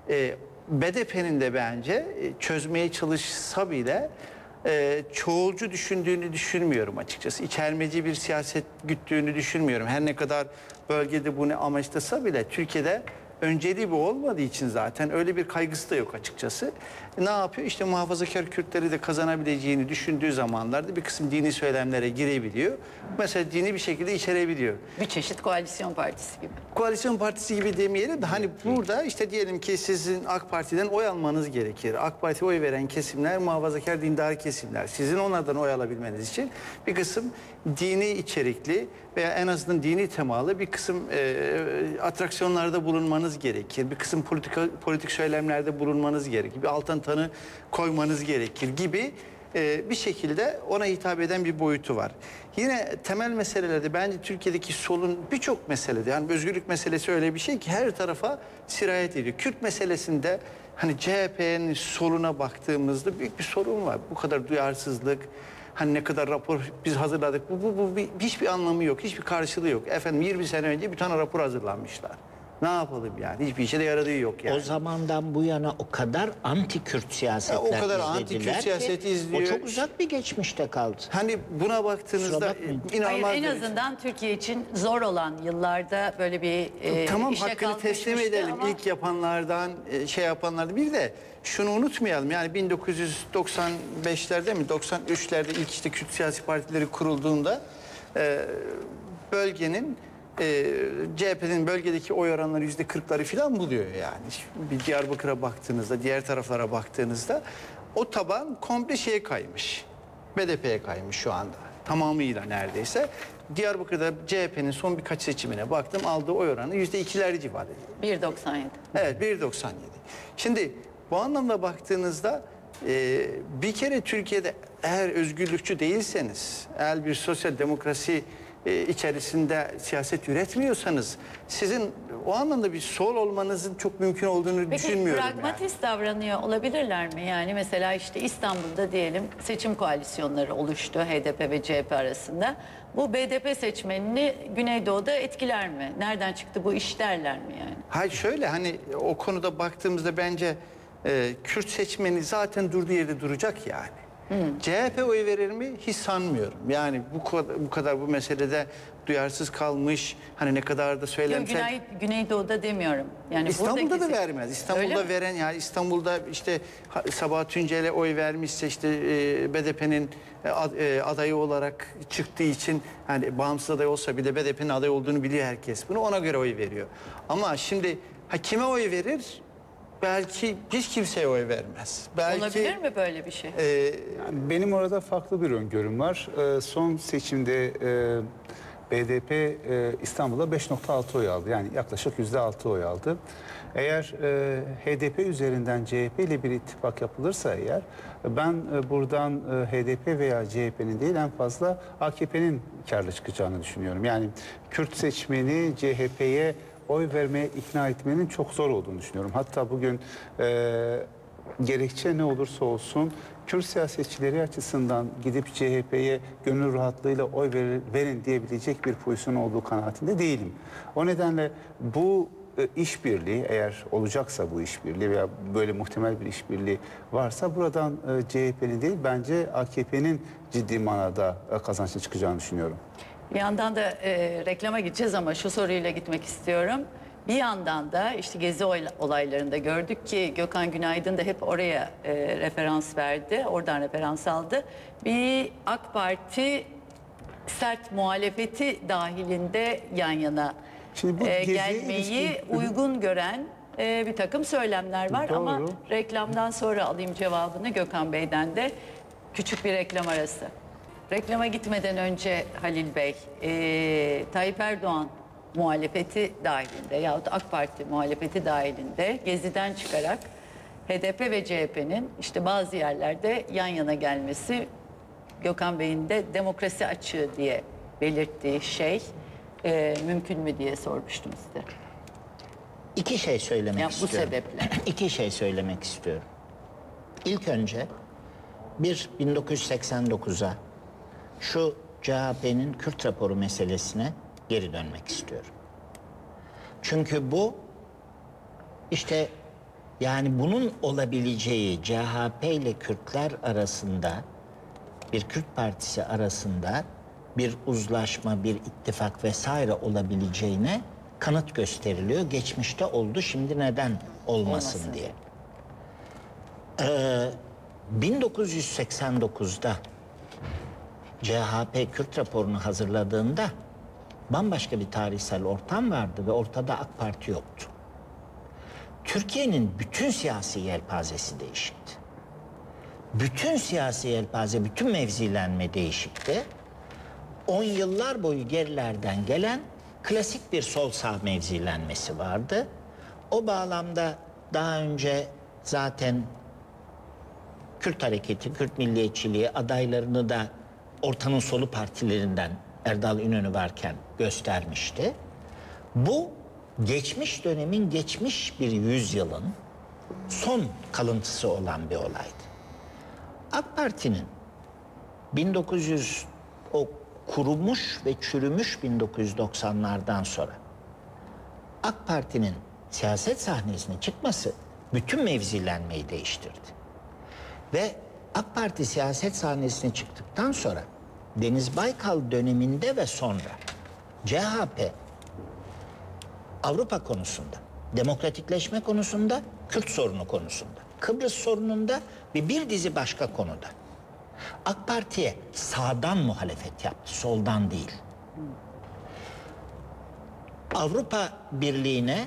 BDP'nin de bence çözmeye çalışsa bile çoğulcu düşündüğünü düşünmüyorum açıkçası. İçermeci bir siyaset güttüğünü düşünmüyorum. Her ne kadar bölgede bunu amaçlasa bile Türkiye'de önceliği bu olmadığı için zaten öyle bir kaygısı da yok açıkçası. Ne yapıyor? İşte muhafazakar Kürtleri de kazanabileceğini düşündüğü zamanlarda bir kısım dini söylemlere girebiliyor. Mesela dini bir şekilde içerebiliyor. Bir çeşit koalisyon partisi gibi. Koalisyon partisi gibi demeyelim de hani burada işte diyelim ki sizin AK Parti'den oy almanız gerekir. AK Parti'ye oy veren kesimler muhafazakar dindar kesimler. Sizin onlardan oy alabilmeniz için bir kısım dini içerikli veya en azından dini temalı bir kısım atraksiyonlarda bulunmanız gerekir. Bir kısım politik söylemlerde bulunmanız gerekir. Bir altın tanı koymanız gerekir gibi bir şekilde ona hitap eden bir boyutu var. Yine temel meselelerde bence Türkiye'deki solun birçok meselede, yani özgürlük meselesi öyle bir şey ki her tarafa sirayet ediyor. Kürt meselesinde hani CHP'nin soluna baktığımızda büyük bir sorun var. Bu kadar duyarsızlık, hani ne kadar rapor biz hazırladık, hiçbir anlamı yok, hiçbir karşılığı yok. Efendim 20 sene önce bir tane rapor hazırlanmışlar. Ne yapalım yani? Hiçbir işe de yaradığı yok yani. O zamandan bu yana o kadar anti-Kürt siyasetler o kadar izlediler anti-Kürt ki siyaseti izliyor. o çok uzak bir geçmişte kaldı. Hani buna Kusura baktığınızda bakmayın. inanılmaz Hayır, en derece- azından Türkiye için zor olan yıllarda böyle bir Tamam, işe hakkını teslim kalkışmıştı edelim. ama İlk yapanlardan, şey yapanlardan. Bir de şunu unutmayalım. Yani 1995'lerde mi, 93'lerde ilk işte Kürt siyasi partileri kurulduğunda bölgenin CHP'nin bölgedeki oy oranları %40'ları falan buluyor yani. Bir Diyarbakır'a baktığınızda, diğer taraflara baktığınızda o taban komple şeye kaymış. BDP'ye kaymış şu anda. Tamamıyla neredeyse. Diyarbakır'da CHP'nin son birkaç seçimine baktım, aldığı oy oranı %2'ler civarı. 1.97. Evet, 1.97. Şimdi bu anlamda baktığınızda bir kere Türkiye'de eğer özgürlükçü değilseniz, eğer bir sosyal demokrasi içerisinde siyaset üretmiyorsanız sizin o anlamda bir sol olmanızın çok mümkün olduğunu Peki düşünmüyorum. pragmatist davranıyor olabilirler mi? Yani mesela işte İstanbul'da diyelim seçim koalisyonları oluştu HDP ve CHP arasında. Bu BDP seçmenini Güneydoğu'da etkiler mi? Nereden çıktı bu iş derler mi yani? Hayır, şöyle hani o konuda baktığımızda bence Kürt seçmeni zaten durduğu yerde duracak yani. CHP oy verir mi? Hiç sanmıyorum. Yani bu kadar bu meselede duyarsız kalmış, hani ne kadar da Yok, söylemsel. Güneydoğu'da demiyorum. Yani İstanbul'da buradaki da vermez. Öyle İstanbul'da mi? veren, yani İstanbul'da işte Sabahat Tuncel'e oy vermişse işte BDP'nin adayı olarak çıktığı için, hani bağımsız aday olsa bir de BDP'nin aday olduğunu biliyor herkes. Bunu ona göre oy veriyor. Ama şimdi kime oy verir? Belki hiç kimseye oy vermez. Belki Olabilir mi böyle bir şey? Benim orada farklı bir öngörüm var. Son seçimde BDP İstanbul'da 5.6 oy aldı. Yani yaklaşık %6 oy aldı. Eğer HDP üzerinden CHP ile bir ittifak yapılırsa eğer, ben buradan HDP veya CHP'nin değil, en fazla AKP'nin karlı çıkacağını düşünüyorum. Yani Kürt seçmeni CHP'ye oy vermeye ikna etmenin çok zor olduğunu düşünüyorum. Hatta bugün gerekçe ne olursa olsun Kürt siyasetçileri açısından gidip CHP'ye gönül rahatlığıyla oy verin diyebilecek bir pozisyon olduğu kanaatinde değilim. O nedenle bu işbirliği, eğer olacaksa bu işbirliği veya böyle muhtemel bir işbirliği varsa, buradan CHP'nin değil, bence AKP'nin ciddi manada kazançlı çıkacağını düşünüyorum. Bir yandan da reklama gideceğiz ama şu soruyla gitmek istiyorum. Bir yandan da işte Gezi olaylarında gördük ki Gökhan Günaydın da hep oraya referans verdi. Oradan referans aldı. Bir AK Parti sert muhalefeti dahilinde yan yana Şimdi bu Gezi'ye gelmeyi ilişkin- uygun gören bir takım söylemler var. Doğru. Ama reklamdan sonra alayım cevabını Gökhan Bey'den de. Küçük bir reklam arası. Reklama gitmeden önce Halil Bey, Tayyip Erdoğan muhalefeti dahilinde yahut AK Parti muhalefeti dahilinde Gezi'den çıkarak HDP ve CHP'nin işte bazı yerlerde yan yana gelmesi, Gökhan Bey'in de demokrasi açığı diye belirttiği şey mümkün mü diye sormuştum size. İki şey söylemek Ya bu istiyorum. sebeple. İki şey söylemek istiyorum. İlk önce 1989'a şu CHP'nin Kürt raporu meselesine geri dönmek istiyorum. Çünkü bu işte Yani bunun olabileceği CHP ile Kürtler arasında, bir Kürt partisi arasında bir uzlaşma, bir ittifak vesaire olabileceğine kanıt gösteriliyor. Geçmişte oldu, şimdi neden olmasın diye. 1989'da CHP Kürt raporunu hazırladığında bambaşka bir tarihsel ortam vardı ve ortada AK Parti yoktu. Türkiye'nin bütün siyasi yelpazesi değişikti. Bütün siyasi yelpaze, bütün mevzilenme değişikti. 10 yıllar boyu gerilerden gelen klasik bir sol sağ mevzilenmesi vardı. O bağlamda daha önce zaten Kürt hareketi, Kürt milliyetçiliği adaylarını da ortanın solu partilerinden Erdal İnönü varken göstermişti. Bu geçmiş dönemin, geçmiş bir yüzyılın son kalıntısı olan bir olaydı. AK Parti'nin 1900 o kurumuş ve çürümüş 1990'lardan sonra AK Parti'nin siyaset sahnesine çıkması bütün mevzilenmeyi değiştirdi. Ve AK Parti siyaset sahnesine çıktıktan sonra Deniz Baykal döneminde ve sonra CHP Avrupa konusunda, demokratikleşme konusunda, Kürt sorunu konusunda, Kıbrıs sorununda ve bir dizi başka konuda AK Parti'ye sağdan muhalefet yaptı, soldan değil. Avrupa Birliği'ne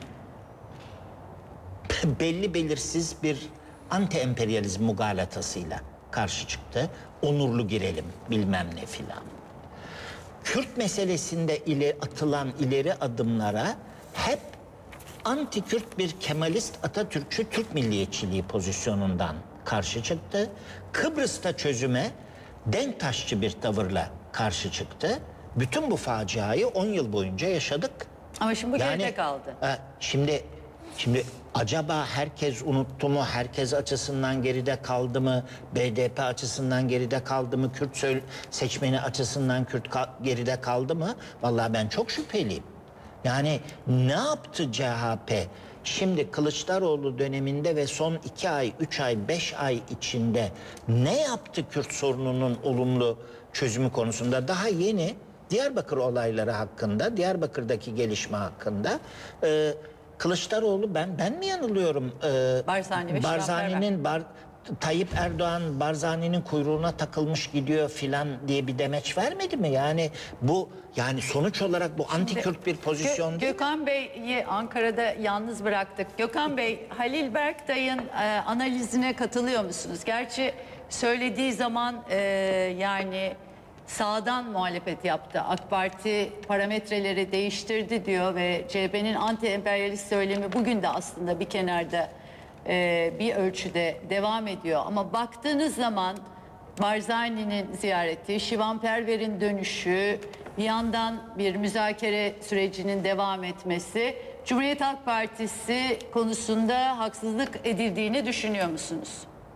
belli belirsiz bir anti-emperyalizm mugalatasıyla karşı çıktı. Onurlu girelim bilmem ne filan. Kürt meselesinde atılan ileri adımlara hep anti-Kürt bir Kemalist Atatürkçü Türk milliyetçiliği pozisyonundan karşı çıktı. Kıbrıs'ta çözüme Denktaşçı bir tavırla karşı çıktı. Bütün bu faciayı 10 yıl boyunca yaşadık. Ama şimdi bu geride kaldı. Şimdi acaba herkes unuttu mu? Herkes açısından geride kaldı mı? BDP açısından geride kaldı mı? Kürt seçmeni açısından geride kaldı mı? Vallahi ben çok şüpheliyim. Yani ne yaptı CHP? Şimdi Kılıçdaroğlu döneminde ve son 2 ay, 3 ay, 5 ay içinde ne yaptı Kürt sorununun olumlu çözümü konusunda? Daha yeni Diyarbakır olayları hakkında, Diyarbakır'daki gelişme hakkında Kılıçdaroğlu ben mi yanılıyorum? Barzani ve Barzani'nin Tayyip Erdoğan Barzani'nin kuyruğuna takılmış gidiyor filan diye bir demeç vermedi mi? Yani bu yani sonuç olarak bu anti-Kürt bir pozisyon değil mi? Gökhan Bey'i Ankara'da yalnız bıraktık. Gökhan Bey, Halil Berktay'ın analizine katılıyor musunuz? Gerçi söylediği zaman yani sağdan muhalefet yaptı. AK Parti parametreleri değiştirdi diyor ve CHP'nin anti-emperyalist söylemi bugün de aslında bir kenarda bir ölçüde devam ediyor. Ama baktığınız zaman Barzani'nin ziyareti, Şivan Perver'in dönüşü, bir yandan bir müzakere sürecinin devam etmesi, Cumhuriyet Halk Partisi konusunda haksızlık edildiğini düşünüyor musunuz?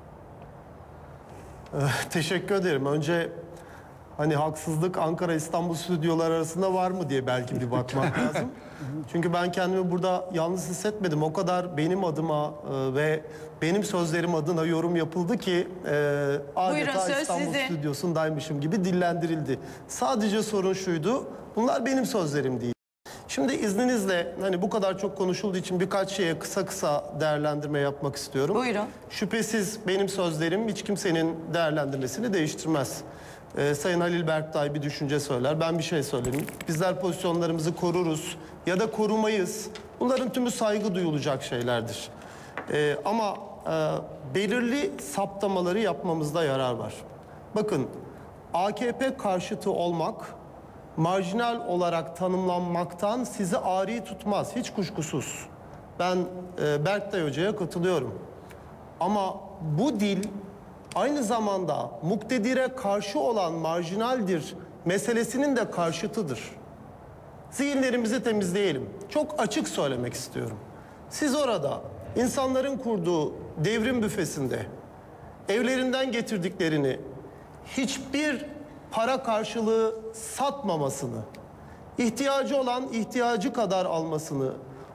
Teşekkür ederim. Önce hani haksızlık Ankara İstanbul stüdyoları arasında var mı diye belki bir bakmak lazım. Çünkü ben kendimi burada yalnız hissetmedim. O kadar benim adıma ve benim sözlerim adına yorum yapıldı ki adeta söz İstanbul sizin. stüdyosundaymışım gibi dillendirildi. Sadece sorun şuydu. Bunlar benim sözlerim değil. Şimdi izninizle hani bu kadar çok konuşulduğu için birkaç şeye kısa değerlendirme yapmak istiyorum. Buyurun. Şüphesiz benim sözlerim hiç kimsenin değerlendirmesini değiştirmez. Sayın Halil Berktay bir düşünce söyler, ben bir şey söylerim. Bizler pozisyonlarımızı koruruz ya da korumayız. Bunların tümü saygı duyulacak şeylerdir. Ama belirli saptamaları yapmamızda yarar var. Bakın, AKP karşıtı olmak, marjinal olarak tanımlanmaktan sizi âri tutmaz, hiç kuşkusuz. Ben Berktay Hoca'ya katılıyorum. Ama bu dil aynı zamanda muktedire karşı olan marjinaldir meselesinin de karşıtıdır. Zihinlerimizi temizleyelim. Çok açık söylemek istiyorum. Siz orada insanların kurduğu devrim büfesinde evlerinden getirdiklerini hiçbir para karşılığı satmamasını, ihtiyacı olan ihtiyacı kadar almasını,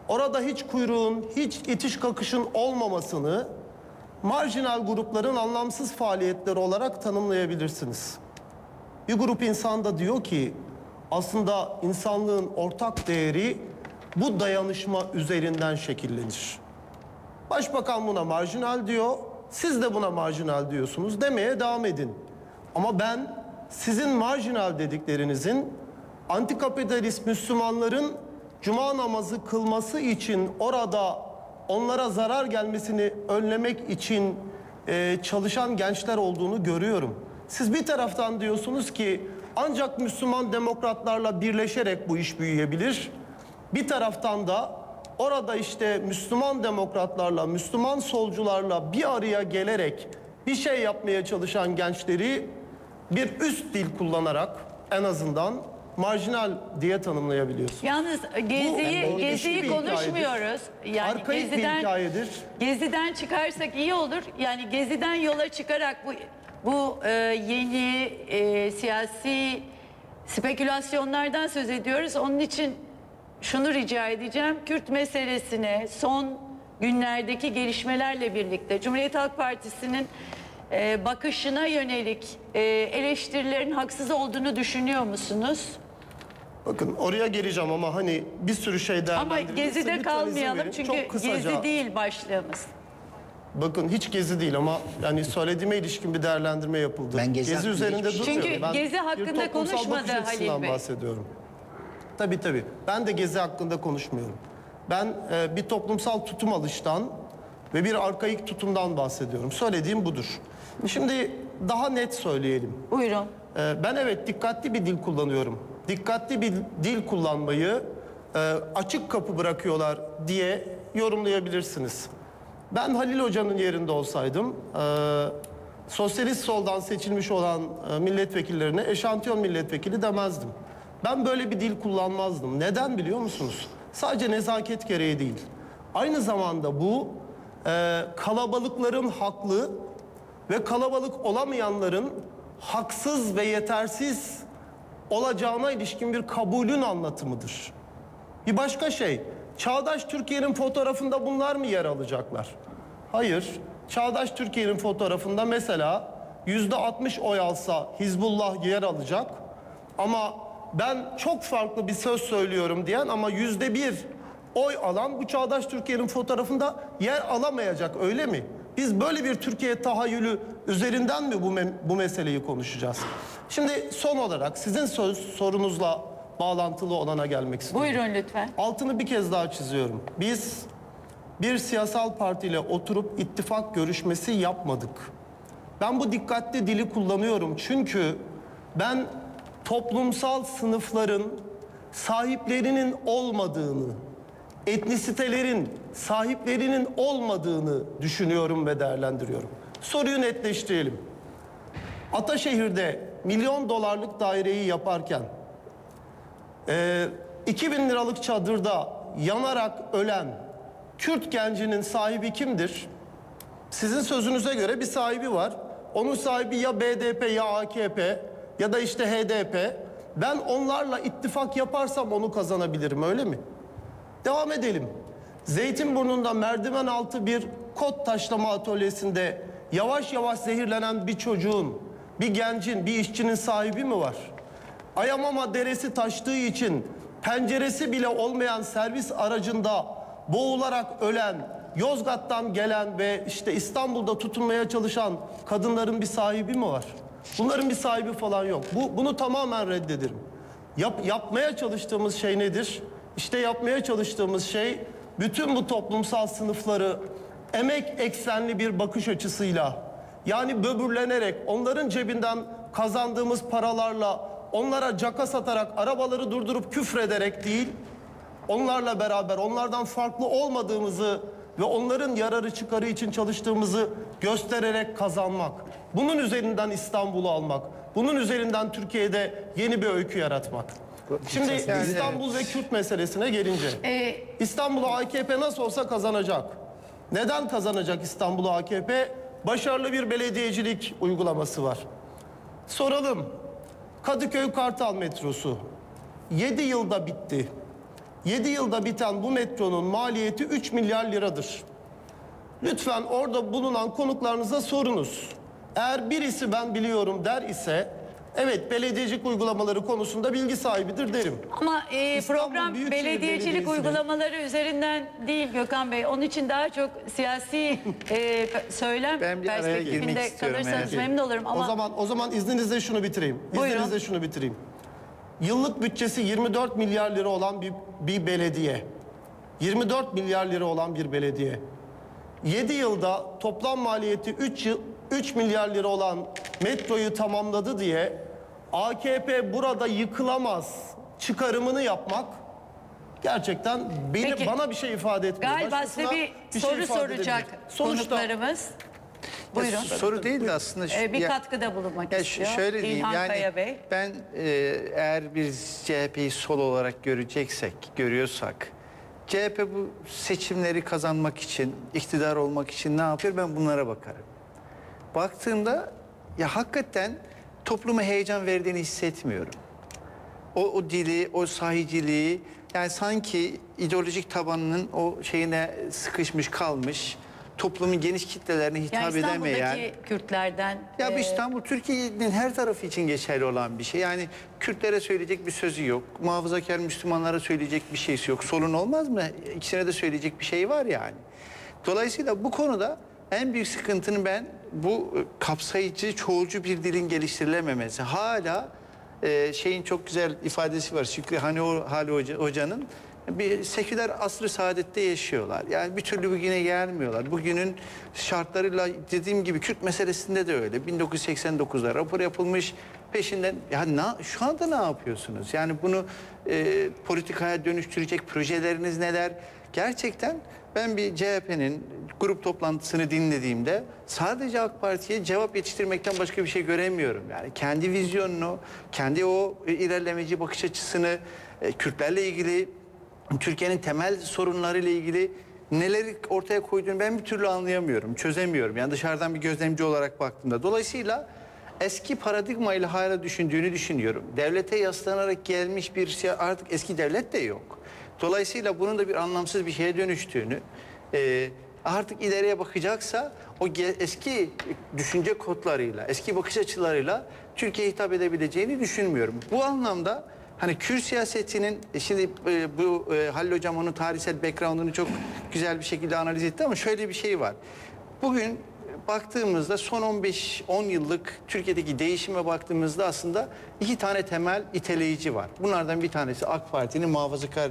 orada hiç kuyruğun, hiç itiş kakışın olmamasını marjinal grupların anlamsız faaliyetleri olarak tanımlayabilirsiniz. Bir grup insan da diyor ki aslında insanlığın ortak değeri bu dayanışma üzerinden şekillenir. Başbakan buna marjinal diyor, siz de buna marjinal diyorsunuz, demeye devam edin. Ama ben sizin marjinal dediklerinizin antikapitalist Müslümanların cuma namazı kılması için orada onlara zarar gelmesini önlemek için çalışan gençler olduğunu görüyorum. Siz bir taraftan diyorsunuz ki ancak Müslüman demokratlarla birleşerek bu iş büyüyebilir. Bir taraftan da orada işte Müslüman demokratlarla, Müslüman solcularla bir araya gelerek bir şey yapmaya çalışan gençleri bir üst dil kullanarak en azından marjinal diye tanımlayabiliyorsunuz. Yalnız Gezi'yi bir konuşmuyoruz. Yani Arkaik bir hikayedir. Gezi'den çıkarsak iyi olur. Yani Gezi'den yola çıkarak bu yeni siyasi spekülasyonlardan söz ediyoruz. Onun için şunu rica edeceğim. Kürt meselesine son günlerdeki gelişmelerle birlikte Cumhuriyet Halk Partisi'nin bakışına yönelik eleştirilerin haksız olduğunu düşünüyor musunuz? Bakın oraya geleceğim ama hani bir sürü şey Ama değerlendirilirse Gezi'de lütfen izin kalmayalım verin. çünkü Çok kısaca. Gezi değil başlığımız. Bakın hiç Gezi değil ama yani söylediğime ilişkin bir değerlendirme yapıldı. Ben Gezi hakkında üzerinde hiçbir şey durmuyorum. Çünkü Ben Gezi bir hakkında toplumsal konuşmadı bakış açısından Halil Bey. bahsediyorum. Tabii. Ben de Gezi hakkında konuşmuyorum. Ben bir toplumsal tutum alıştan ve bir arkaik tutumdan bahsediyorum. Söylediğim budur. Şimdi daha net söyleyelim. Buyurun. Ben evet dikkatli bir dil kullanıyorum. Dikkatli bir dil kullanmayı açık kapı bırakıyorlar diye yorumlayabilirsiniz. Ben Halil Hoca'nın yerinde olsaydım sosyalist soldan seçilmiş olan milletvekillerine eşantiyon milletvekili demezdim. Ben böyle bir dil kullanmazdım. Neden biliyor musunuz? Sadece nezaket gereği değil. Aynı zamanda bu kalabalıkların haklı ve kalabalık olamayanların haksız ve yetersiz olacağına ilişkin bir kabulün anlatımıdır. Bir başka şey, çağdaş Türkiye'nin fotoğrafında bunlar mı yer alacaklar? Hayır, çağdaş Türkiye'nin fotoğrafında mesela %60 oy alsa Hizbullah yer alacak ama ben çok farklı bir söz söylüyorum diyen ama %1 oy alan bu çağdaş Türkiye'nin fotoğrafında yer alamayacak, öyle mi? Biz böyle bir Türkiye tahayyülü üzerinden mi bu meseleyi konuşacağız? Şimdi son olarak sizin sorunuzla bağlantılı olana gelmek istiyorum. Buyurun lütfen. Altını bir kez daha çiziyorum. Biz bir siyasal partiyle oturup ittifak görüşmesi yapmadık. Ben bu dikkatli dili kullanıyorum çünkü ben toplumsal sınıfların sahiplerinin olmadığını, etnisitelerin sahiplerinin olmadığını düşünüyorum ve değerlendiriyorum. Soruyu netleştirelim. Ataşehir'de milyon dolarlık daireyi yaparken 2000 liralık çadırda yanarak ölen Kürt gencinin sahibi kimdir? Sizin sözünüze göre bir sahibi var. Onun sahibi ya BDP ya AKP ya da işte HDP. Ben onlarla ittifak yaparsam onu kazanabilirim, öyle mi? Devam edelim. Zeytinburnu'nda merdiven altı bir kod taşlama atölyesinde yavaş yavaş zehirlenen bir çocuğun, bir gencin, bir işçinin sahibi mi var? Ayamama deresi taştığı için penceresi bile olmayan servis aracında boğularak ölen, Yozgat'tan gelen ve işte İstanbul'da tutunmaya çalışan kadınların bir sahibi mi var? Bunların bir sahibi falan yok. Bunu tamamen reddederim. Yapmaya çalıştığımız şey nedir? İşte yapmaya çalıştığımız şey bütün bu toplumsal sınıfları emek eksenli bir bakış açısıyla, yani böbürlenerek onların cebinden kazandığımız paralarla onlara caka satarak, arabaları durdurup küfrederek değil, onlarla beraber onlardan farklı olmadığımızı ve onların yararı çıkarı için çalıştığımızı göstererek kazanmak. Bunun üzerinden İstanbul'u almak. Bunun üzerinden Türkiye'de yeni bir öykü yaratmak. Şimdi İstanbul ve Kürt meselesine gelince İstanbul'u AKP nasıl olsa kazanacak. Neden kazanacak İstanbul'u AKP? Başarılı bir belediyecilik uygulaması var. Soralım. Kadıköy Kartal metrosu 7 yılda bitti. 7 yılda biten bu metronun maliyeti 3 milyar liradır. Lütfen orada bulunan konuklarınıza sorunuz. Eğer birisi ben biliyorum der ise evet belediyecilik uygulamaları konusunda bilgi sahibidir derim. Ama İstanbul program Büyükşehir belediyecilik Belediyesi'nin- uygulamaları üzerinden değil Gökhan Bey. Onun için daha çok siyasi söylem Ben bir araya girmek perspektifinde istiyorum kalırsanız eğer. memnun olurum. Ama O zaman izninizle şunu bitireyim. Buyurun. İzninizle şunu bitireyim. Yıllık bütçesi 24 milyar lira olan bir belediye. 24 milyar lira olan bir belediye. 7 yılda toplam maliyeti 3 milyar lira olan metroyu tamamladı diye AKP burada yıkılamaz çıkarımını yapmak gerçekten Peki. bana bir şey ifade etmiyor. galiba Başkasına size bir şey soru ifade soracak edebilir. Sonuçta konuklarımız. Buyurun. Soru değil de aslında Bir ya- katkıda bulunmak ya istiyor. şöyle diyeyim İlhan yani Kaya Bey. ben eğer biz CHP'yi sol olarak görüyorsak CHP bu seçimleri kazanmak için, iktidar olmak için ne yapıyor? Ben bunlara bakarım. Baktığımda ya hakikaten topluma heyecan verdiğini hissetmiyorum. O dili, o sahiciliği yani sanki ideolojik tabanının o şeyine sıkışmış kalmış, toplumun geniş kitlelerine hitap Yani İstanbul'daki edemeyen. Kürtlerden Ya bu İstanbul Türkiye'nin her tarafı için geçerli olan bir şey. Yani Kürtlere söyleyecek bir sözü yok. Muhafazakar Müslümanlara söyleyecek bir şeysi yok. Solun olmaz mı? İkisine de söyleyecek bir şey var yani. Dolayısıyla bu konuda en büyük sıkıntının ben bu kapsayıcı, çoğulcu bir dilin geliştirilememesi. Hala şeyin çok güzel ifadesi var. Şükrü Hali Hoca'nın bir seküler asr-ı saadette yaşıyorlar. Yani bir türlü bugüne gelmiyorlar. Bugünün şartlarıyla dediğim gibi Kürt meselesinde de öyle. 1989'da rapor yapılmış peşinden. Ya şu anda ne yapıyorsunuz? Yani bunu politikaya dönüştürecek projeleriniz neler? Gerçekten ben bir CHP'nin grup toplantısını dinlediğimde sadece AK Parti'ye cevap yetiştirmekten başka bir şey göremiyorum. Yani kendi vizyonunu, kendi o ilerlemeci bakış açısını, Kürtlerle ilgili, Türkiye'nin temel sorunlarıyla ilgili neleri ortaya koyduğunu ben bir türlü anlayamıyorum, çözemiyorum. Yani dışarıdan bir gözlemci olarak baktığımda. Dolayısıyla eski paradigmayla hala düşündüğünü düşünüyorum. Devlete yaslanarak gelmiş bir şey, artık eski devlet de yok. Dolayısıyla bunun da bir anlamsız bir şeye dönüştüğünü, artık ileriye bakacaksa o eski düşünce kodlarıyla, eski bakış açılarıyla Türkiye'ye hitap edebileceğini düşünmüyorum. Bu anlamda hani Kürt siyasetinin şimdi bu Halil Hocam onun tarihsel background'unu çok güzel bir şekilde analiz etti ama şöyle bir şey var. Bugün baktığımızda son 15-10 yıllık Türkiye'deki değişime baktığımızda aslında iki tane temel iteleyici var. Bunlardan bir tanesi AK Parti'nin muhafazakar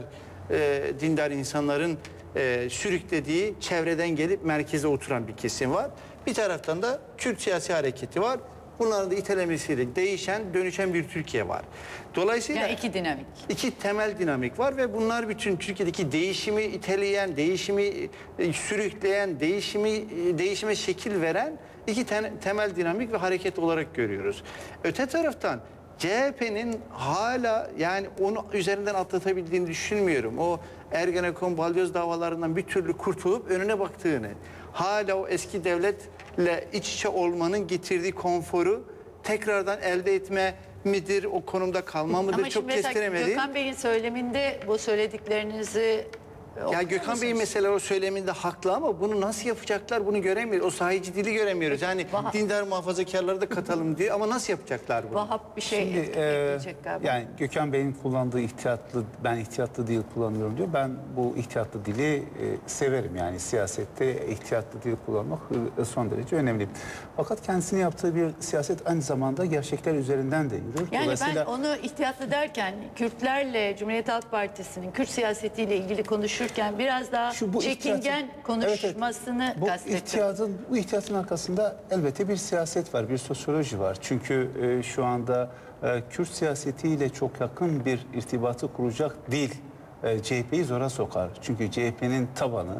dindar insanların sürüklediği çevreden gelip merkeze oturan bir kesim var. Bir taraftan da Kürt siyasi hareketi var. Bunların da itelemesiyle değişen, dönüşen bir Türkiye var. Dolayısıyla Yani iki dinamik. İki temel dinamik var ve bunlar bütün Türkiye'deki değişimi iteleyen, değişimi sürükleyen, değişime şekil veren iki temel dinamik ve hareket olarak görüyoruz. Öte taraftan CHP'nin hala yani onu üzerinden atlatabildiğini düşünmüyorum. O Ergenekon, balyoz davalarından bir türlü kurtulup önüne baktığını, hala o eski devletle iç içe olmanın getirdiği konforu tekrardan elde etme midir, o konumda kalma mıdır Ama çok şimdi mesela kestiremedim. Gökhan Bey'in söyleminde bu söylediklerinizi Ya okuyor Gökhan Bey musunuz? mesela o söyleminde haklı ama bunu nasıl yapacaklar bunu göremiyoruz. O sahici dili göremiyoruz. Yani Vahap- dindar muhafazakarları da katalım diyor ama nasıl yapacaklar bunu? Vahap bir şey Şimdi, ekleyecek galiba. yani Gökhan Bey'in kullandığı ben ihtiyatlı dil kullanıyorum diyor. Ben bu ihtiyatlı dili severim. Yani siyasette ihtiyatlı dil kullanmak son derece önemli. Fakat kendisini yaptığı bir siyaset aynı zamanda gerçekler üzerinden de yürür. Yani Dolayısıyla ben onu ihtiyatlı derken Kürtlerle Cumhuriyet Halk Partisi'nin Kürt siyasetiyle ilgili konuşurken biraz daha bu çekingen ihtiyatın- konuşmasını Bu kastettim. ihtiyatın arkasında elbette bir siyaset var, bir sosyoloji var. Çünkü şu anda Kürt siyasetiyle çok yakın bir irtibatı kuracak dil CHP'yi zora sokar. Çünkü CHP'nin tabanı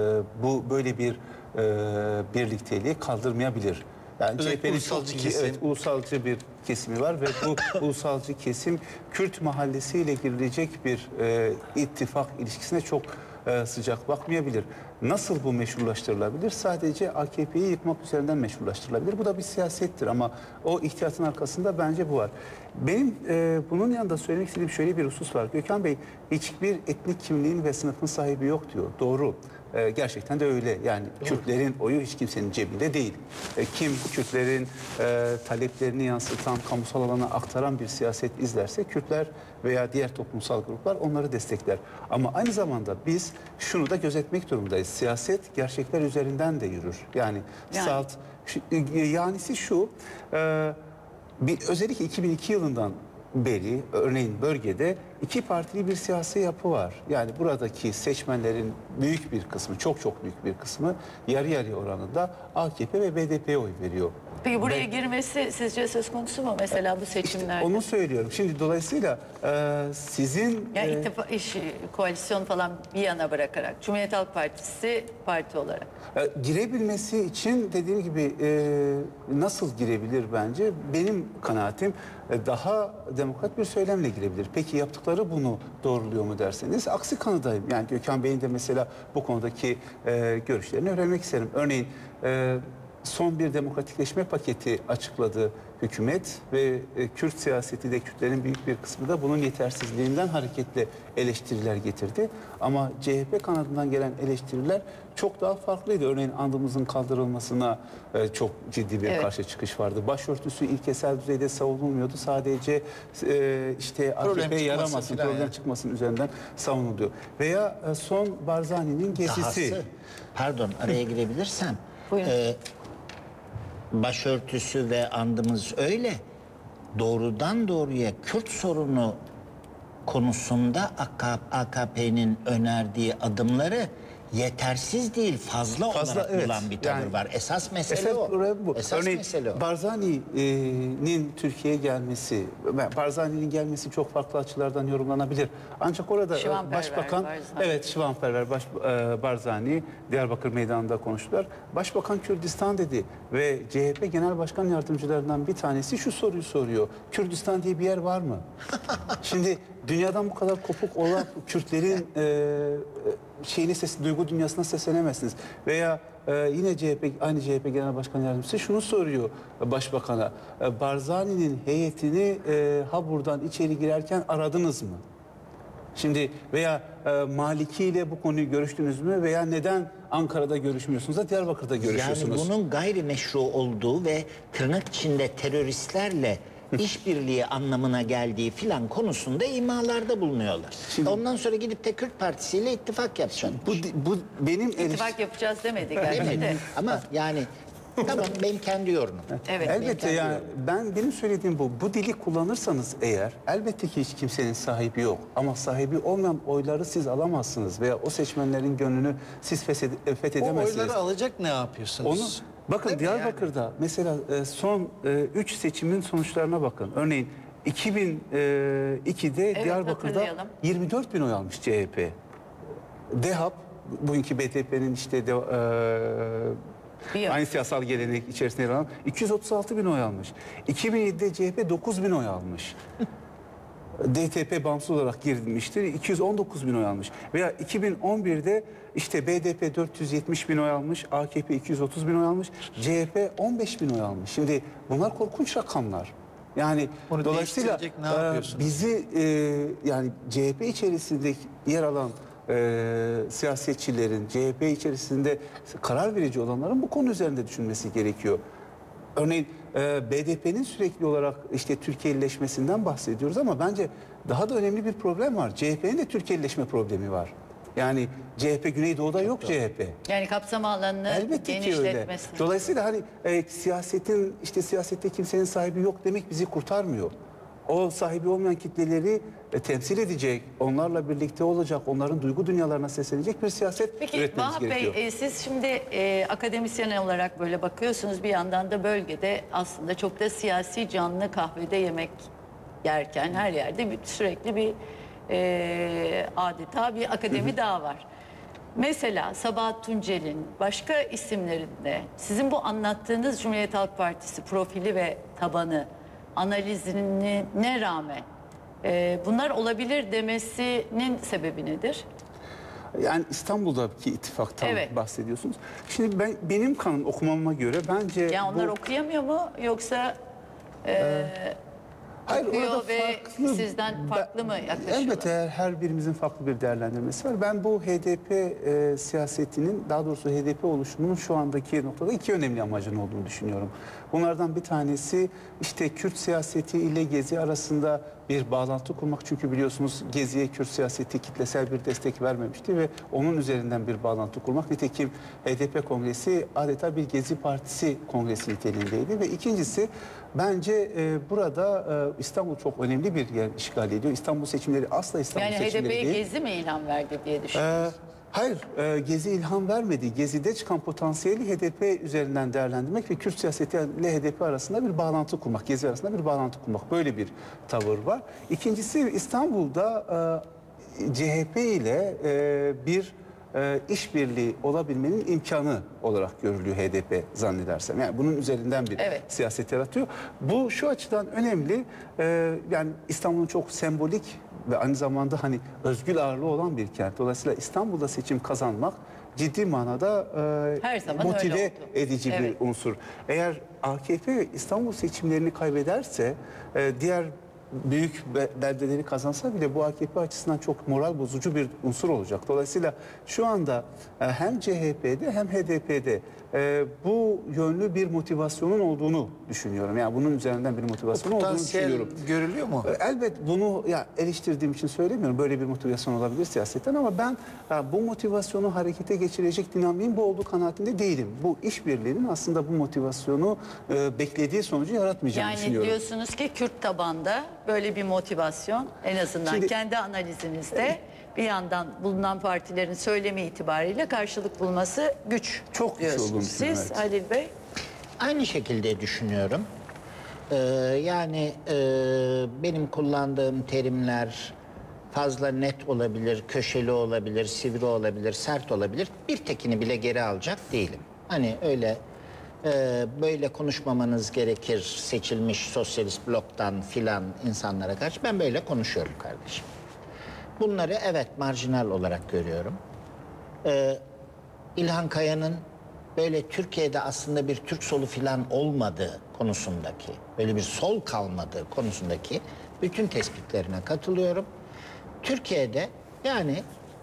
bu böyle bir birlikteliği kaldırmayabilir. Yani Özellikle CHP'nin ulusalcı kesim. Evet, ulusalcı bir kesimi var ve bu ulusalcı kesim Kürt mahallesiyle girilecek bir ittifak ilişkisine çok sıcak bakmayabilir. Nasıl bu meşrulaştırılabilir? Sadece AKP'yi yıkmak üzerinden meşrulaştırılabilir. Bu da bir siyasettir ama o ihtiyatın arkasında bence bu var. Benim bunun yanında söylemek istediğim şöyle bir husus var. Gökhan Bey hiçbir etnik kimliğin ve sınıfın sahibi yok diyor. Doğru. Gerçekten de öyle. Yani Kürtlerin oyu hiç kimsenin cebinde değil. Kim Kürtlerin taleplerini yansıtan, kamusal alana aktaran bir siyaset izlerse Kürtler veya diğer toplumsal gruplar onları destekler. Ama aynı zamanda biz şunu da gözetmek durumundayız. Siyaset gerçekler üzerinden de yürür. Yani yanisi şu, özellikle 2002 yılından beri örneğin bölgede iki partili bir siyasi yapı var. Yani buradaki seçmenlerin büyük bir kısmı, çok büyük bir kısmı yarı yarıya oranında AKP ve BDP'ye oy veriyor. Peki buraya girmesi sizce söz konusu mu mesela bu seçimlerde? İşte onu söylüyorum. Şimdi dolayısıyla sizin... Yani koalisyon falan bir yana bırakarak Cumhuriyet Halk Partisi parti olarak. Girebilmesi için dediğim gibi nasıl girebilir bence? Benim kanaatim daha demokrat bir söylemle girebilir. Peki yaptıkları bunu doğruluyor mu derseniz aksi kanıdayım. Yani Gökhan Bey'in de mesela bu konudaki görüşlerini öğrenmek isterim. Örneğin son bir demokratikleşme paketi açıkladı hükümet ve Kürt siyaseti de Kürtlerin büyük bir kısmı da bunun yetersizliğinden hareketle eleştiriler getirdi. Ama CHP kanadından gelen eleştiriler çok daha farklıydı. Örneğin andımızın kaldırılmasına çok ciddi bir karşı çıkış vardı. Başörtüsü ilkesel düzeyde savunulmuyordu. Sadece işte AKP'ye yaramasın, problem çıkmasın üzerinden savunuluyor. Veya son Barzani'nin gezisi. Dahası, pardon araya girebilirsem. Buyurun. Başörtüsü ve andımız öyle. Doğrudan doğruya Kürt sorunu konusunda AKP'nin önerdiği adımları yetersiz değil, fazla olarak bulan bir tavır yani, var. Esas mesele o. Bu. Esas Örneğin mesele o. Barzani'nin Türkiye'ye gelmesi, Barzani'nin gelmesi çok farklı açılardan yorumlanabilir. Ancak orada Başbakan, Şivanperver Barzani Diyarbakır Meydanı'nda konuştular. Başbakan Kürdistan dedi ve CHP Genel Başkan Yardımcılarından bir tanesi şu soruyu soruyor. Kürdistan diye bir yer var mı? Şimdi dünyadan bu kadar kopuk olan Kürtlerin duygu dünyasına seslenemezsiniz. Veya yine aynı CHP Genel Başkan Yardımcısı şunu soruyor Başbakan'a. Barzani'nin heyetini buradan içeri girerken aradınız mı? Şimdi veya Maliki ile bu konuyu görüştünüz mü veya neden Ankara'da görüşmüyorsunuz da Diyarbakır'da görüşüyorsunuz? Yani bunun gayrimeşru olduğu ve tırnak içinde teröristlerle işbirliği anlamına geldiği filan konusunda imalarda bulunuyorlar. Şimdi, ondan sonra gidip de Kürt Partisi ile ittifak yapacaksın. Bu benim İttifak yapacağız demedi gerçi de. Ama yani tamam benim kendi yorumum. Evet. Elbette yani benim söylediğim bu. Bu dili kullanırsanız eğer elbette ki hiç kimsenin sahibi yok. Ama sahibi olmayan oyları siz alamazsınız veya o seçmenlerin gönlünü siz fethedemezsiniz. O oyları alacak ne yapıyorsunuz? Bakın Diyarbakır'da mesela son 3 seçimin sonuçlarına bakın. Örneğin 2002'de Diyarbakır'da hatırlayalım. 24 bin oy almış CHP. DEHAP, bugünkü BTP'nin işte aynı siyasal gelenek içerisinde yer alan 236 bin oy almış. 2007'de CHP 9 bin oy almış. DTP bağımsız olarak girmiştir. 219 bin oy almış. Veya 2011'de işte BDP 470 bin oy almış. AKP 230 bin oy almış. CHP 15 bin oy almış. Şimdi bunlar korkunç rakamlar. Yani bunu dolayısıyla ne yapıyorsunuz? bizi yani CHP içerisinde yer alan siyasetçilerin, CHP içerisinde karar verici olanların bu konu üzerinde düşünmesi gerekiyor. Örneğin BDP'nin sürekli olarak işte Türkiye'lileşmesinden bahsediyoruz ama bence daha da önemli bir problem var. CHP'nin de Türkiye'lileşme problemi var. Yani CHP Güneydoğu'da yok CHP. Yani kapsam alanını Elbette ki öyle. genişletmesi. Dolayısıyla hani siyasette kimsenin sahibi yok demek bizi kurtarmıyor. O sahibi olmayan kitleleri temsil edecek, onlarla birlikte olacak, onların duygu dünyalarına seslenecek bir siyaset Peki üretmemiz Vahap gerekiyor. Bey siz şimdi akademisyen olarak böyle bakıyorsunuz bir yandan da bölgede aslında çok da siyasi canlı kahvede yemek yerken her yerde sürekli bir adeta bir akademi daha var. Mesela Sabahat Tuncel'in başka isimlerinde sizin bu anlattığınız Cumhuriyet Halk Partisi profili ve tabanı analizine rağmen bunlar olabilir demesinin sebebi nedir? Yani İstanbul'daki ittifaktan Evet. bahsediyorsunuz. Şimdi benim okumama göre bence Ya onlar bu, okuyamıyor mu yoksa hayır, okuyor orada ve farklı, sizden farklı mı yaklaşıyorlar? elbette her birimizin farklı bir değerlendirmesi var. Ben bu HDP siyasetinin, daha doğrusu HDP oluşumunun şu andaki noktada iki önemli amacın olduğunu düşünüyorum. Bunlardan bir tanesi işte Kürt siyaseti ile Gezi arasında bir bağlantı kurmak. Çünkü biliyorsunuz Gezi'ye Kürt siyaseti kitlesel bir destek vermemişti ve onun üzerinden bir bağlantı kurmak. Nitekim HDP kongresi adeta bir Gezi Partisi kongresi niteliğindeydi. Ve ikincisi bence burada İstanbul çok önemli bir yer işgal ediyor. İstanbul seçimleri asla İstanbul Yani seçimleri HDP'ye değil. Gezi mi ilham verdi diye düşünüyorum. Hayır, Gezi ilham vermedi. Gezi'de çıkan potansiyeli HDP üzerinden değerlendirmek ve Kürt siyasetiyle HDP arasında bir bağlantı kurmak, Gezi arasında bir bağlantı kurmak. Böyle bir tavır var. İkincisi İstanbul'da CHP ile bir işbirliği olabilmenin imkanı olarak görülüyor HDP zannedersem. Yani bunun üzerinden bir Evet. siyaset yaratıyor. Bu şu açıdan önemli. Yani İstanbul'un çok sembolik ve aynı zamanda hani özgül ağırlığı olan bir kent. Dolayısıyla İstanbul'da seçim kazanmak ciddi manada Her zaman öyle motive oldu. edici Evet. bir unsur. Eğer AKP İstanbul seçimlerini kaybederse diğer büyük beldeleri kazansa bile bu AKP açısından çok moral bozucu bir unsur olacak. Dolayısıyla şu anda hem CHP'de hem HDP'de bu yönlü bir motivasyonun olduğunu düşünüyorum. Yani bunun üzerinden bir motivasyon olduğunu Potansiyel düşünüyorum. görülüyor mu? Elbet bunu eleştirdiğim için söylemiyorum. Böyle bir motivasyon olabilir siyasetten ama ben bu motivasyonu harekete geçirecek dinamiğin bu olduğu kanaatinde değilim. Bu işbirliğinin aslında bu motivasyonu beklediği sonucu yaratmayacağını Yani düşünüyorum. diyorsunuz ki Kürt tabanda böyle bir motivasyon en azından Şimdi- kendi analizinizde bir yandan bulunan partilerin söylemi itibariyle karşılık bulması güç. Çok güç diyorsunuz. olduğunu Siz düşünüyorum, evet. Halil Bey? Aynı şekilde düşünüyorum. Yani benim kullandığım terimler fazla net olabilir, köşeli olabilir, sivri olabilir, sert olabilir. Bir tekini bile geri alacak değilim. Hani öyle böyle konuşmamanız gerekir seçilmiş sosyalist bloktan filan insanlara karşı. Ben böyle konuşuyorum kardeşim. Bunları evet marjinal olarak görüyorum. İlhan Kaya'nın böyle Türkiye'de aslında bir Türk solu filan olmadığı konusundaki, böyle bir sol kalmadığı konusundaki bütün tespitlerine katılıyorum. Türkiye'de yani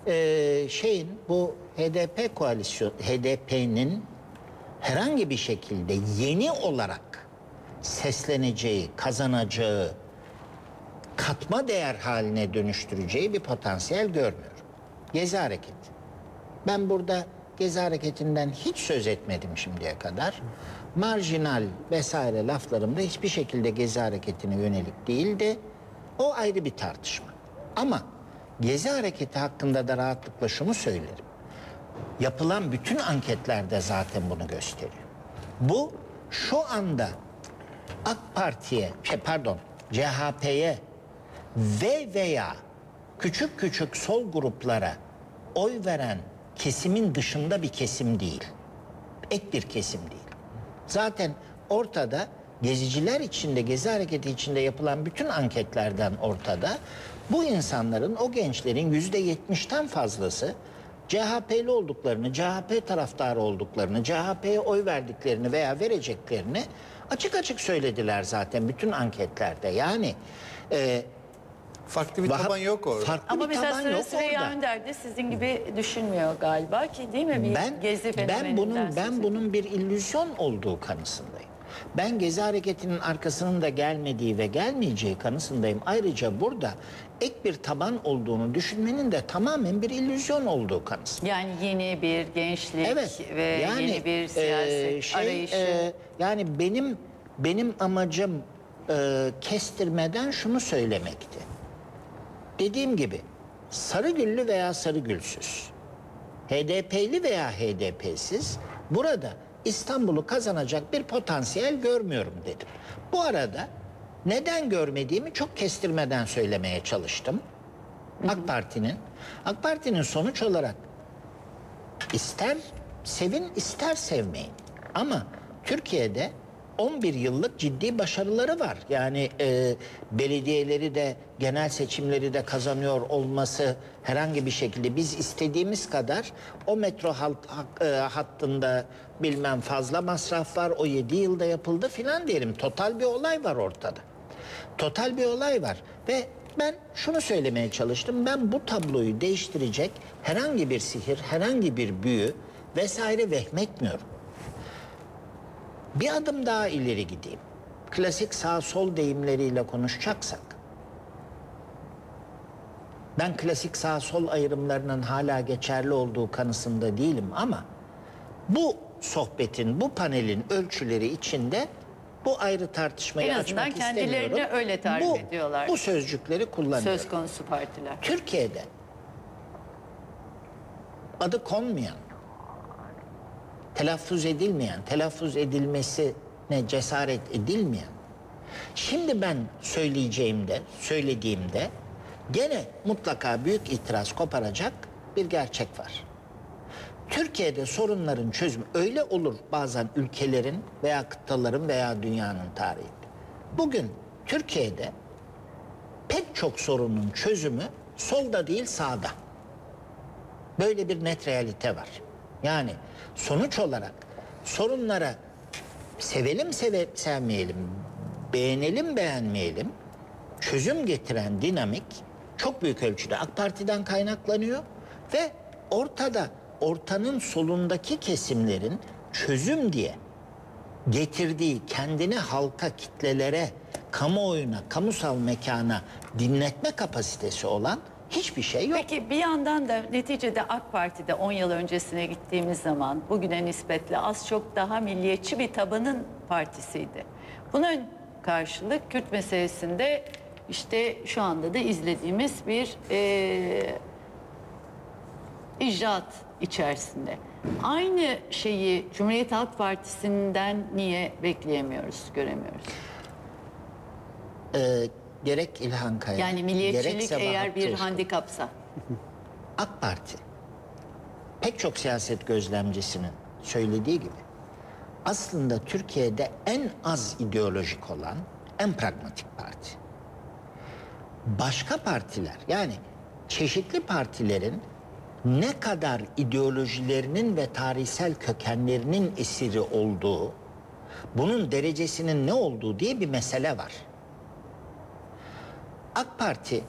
bu HDP koalisyon, HDP'nin herhangi bir şekilde yeni olarak sesleneceği, kazanacağı, katma değer haline dönüştüreceği bir potansiyel görmüyorum. Gezi Hareketi. Ben burada Gezi Hareketi'nden hiç söz etmedim şimdiye kadar. Marjinal vesaire laflarımda hiçbir şekilde Gezi Hareketi'ne yönelik değildi. O ayrı bir tartışma. Ama Gezi Hareketi hakkında da rahatlıkla şunu söylerim. Yapılan bütün anketlerde zaten bunu gösteriyor. Bu şu anda AK Parti'ye, CHP'ye veya küçük küçük sol gruplara oy veren kesimin dışında bir kesim değil. Ek bir kesim değil. Zaten ortada geziciler içinde, Gezi Hareketi içinde yapılan bütün anketlerden ortada. Bu insanların, o gençlerin %70'ten fazlası CHP'li olduklarını, CHP taraftarı olduklarını, CHP'ye oy verdiklerini veya vereceklerini açık açık söylediler zaten bütün anketlerde. Yani Farklı bir taban yok orada. farklı Ama bir mesela taban Sarı yok Süreyya orada. Önder de sizin gibi düşünmüyor galiba ki değil mi? Bir Gezi fenomeninden Ben bunun bir illüzyon olduğu kanısındayım. Ben Gezi Hareketi'nin arkasının da gelmediği ve gelmeyeceği kanısındayım. Ayrıca burada ek bir taban olduğunu düşünmenin de tamamen bir illüzyon olduğu kanısındayım. Yani yeni bir gençlik ve yeni bir siyaset arayışı. Yani benim amacım kestirmeden şunu söylemekti. Dediğim gibi Sarıgüllü veya Sarıgülsüz, HDP'li veya HDP'siz burada İstanbul'u kazanacak bir potansiyel görmüyorum dedim. Bu arada neden görmediğimi çok kestirmeden söylemeye çalıştım. AK Parti'nin sonuç olarak ister sevin ister sevmeyin ama Türkiye'de 11 yıllık ciddi başarıları var. Yani belediyeleri de genel seçimleri de kazanıyor olması herhangi bir şekilde biz istediğimiz kadar o metro hattında bilmem fazla masraf var, o 7 yılda yapıldı filan diyelim. Total bir olay var ortada. Total bir olay var ve ben şunu söylemeye çalıştım. Ben bu tabloyu değiştirecek herhangi bir sihir, herhangi bir büyü vesaire vehmetmiyorum. Bir adım daha ileri gideyim. Klasik sağ sol deyimleriyle konuşacaksak, ben klasik sağ sol ayrımlarının hala geçerli olduğu kanısında değilim ama bu sohbetin, bu panelin ölçüleri içinde bu ayrı tartışmayı En azından açmak istemiyorum. kendilerini öyle tarif ediyorlar. Bu sözcükleri kullanıyorum. Söz konusu partiler. Türkiye'de adı konmayan, telaffuz edilmeyen, telaffuz edilmesine cesaret edilmeyen, şimdi ben söylediğimde gene mutlaka büyük itiraz koparacak bir gerçek var. Türkiye'de sorunların çözümü öyle olur bazen ülkelerin veya kıtaların veya dünyanın tarihinde. Bugün Türkiye'de pek çok sorunun çözümü solda değil sağda. Böyle bir net realite var. Yani sonuç olarak sorunlara sevelim sevmeyelim, beğenelim beğenmeyelim, çözüm getiren dinamik çok büyük ölçüde AK Parti'den kaynaklanıyor ve ortanın solundaki kesimlerin çözüm diye getirdiği kendini halka, kitlelere, kamuoyuna, kamusal mekana dinletme kapasitesi olan hiçbir şey yok. Peki bir yandan da neticede AK Parti'de 10 yıl öncesine gittiğimiz zaman bugüne nispetle az çok daha milliyetçi bir tabanın partisiydi. Bunun karşılık Kürt meselesinde işte şu anda da izlediğimiz bir icraat içerisinde. Aynı şeyi Cumhuriyet Halk Partisi'nden niye bekleyemiyoruz, göremiyoruz? Gerek İlhan Kaya, Yani milliyetçilik gerekse eğer Vahap bir Coşkun, handikapsa. AK Parti pek çok siyaset gözlemcisinin söylediği gibi aslında Türkiye'de en az ideolojik olan en pragmatik parti. Başka partiler yani çeşitli partilerin ne kadar ideolojilerinin ve tarihsel kökenlerinin esiri olduğu, bunun derecesinin ne olduğu diye bir mesele var. AK Parti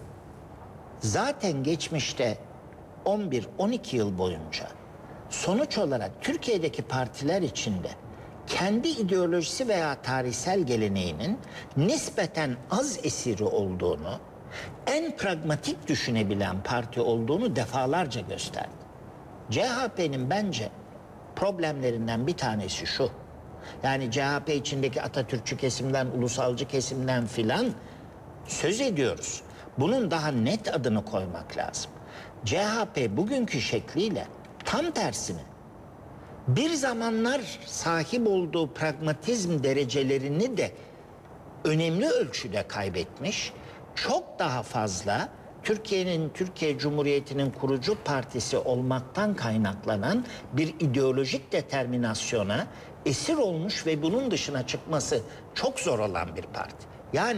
zaten geçmişte 11-12 yıl boyunca sonuç olarak Türkiye'deki partiler içinde kendi ideolojisi veya tarihsel geleneğinin nispeten az esiri olduğunu, en pragmatik düşünebilen parti olduğunu defalarca gösterdi. CHP'nin bence problemlerinden bir tanesi şu. Yani CHP içindeki Atatürkçü kesimden, ulusalcı kesimden filan söz ediyoruz. Bunun daha net adını koymak lazım. CHP bugünkü şekliyle tam tersine bir zamanlar sahip olduğu pragmatizm derecelerini de önemli ölçüde kaybetmiş. Çok daha fazla Türkiye Cumhuriyeti'nin kurucu partisi olmaktan kaynaklanan bir ideolojik determinasyona esir olmuş ve bunun dışına çıkması çok zor olan bir parti. Yani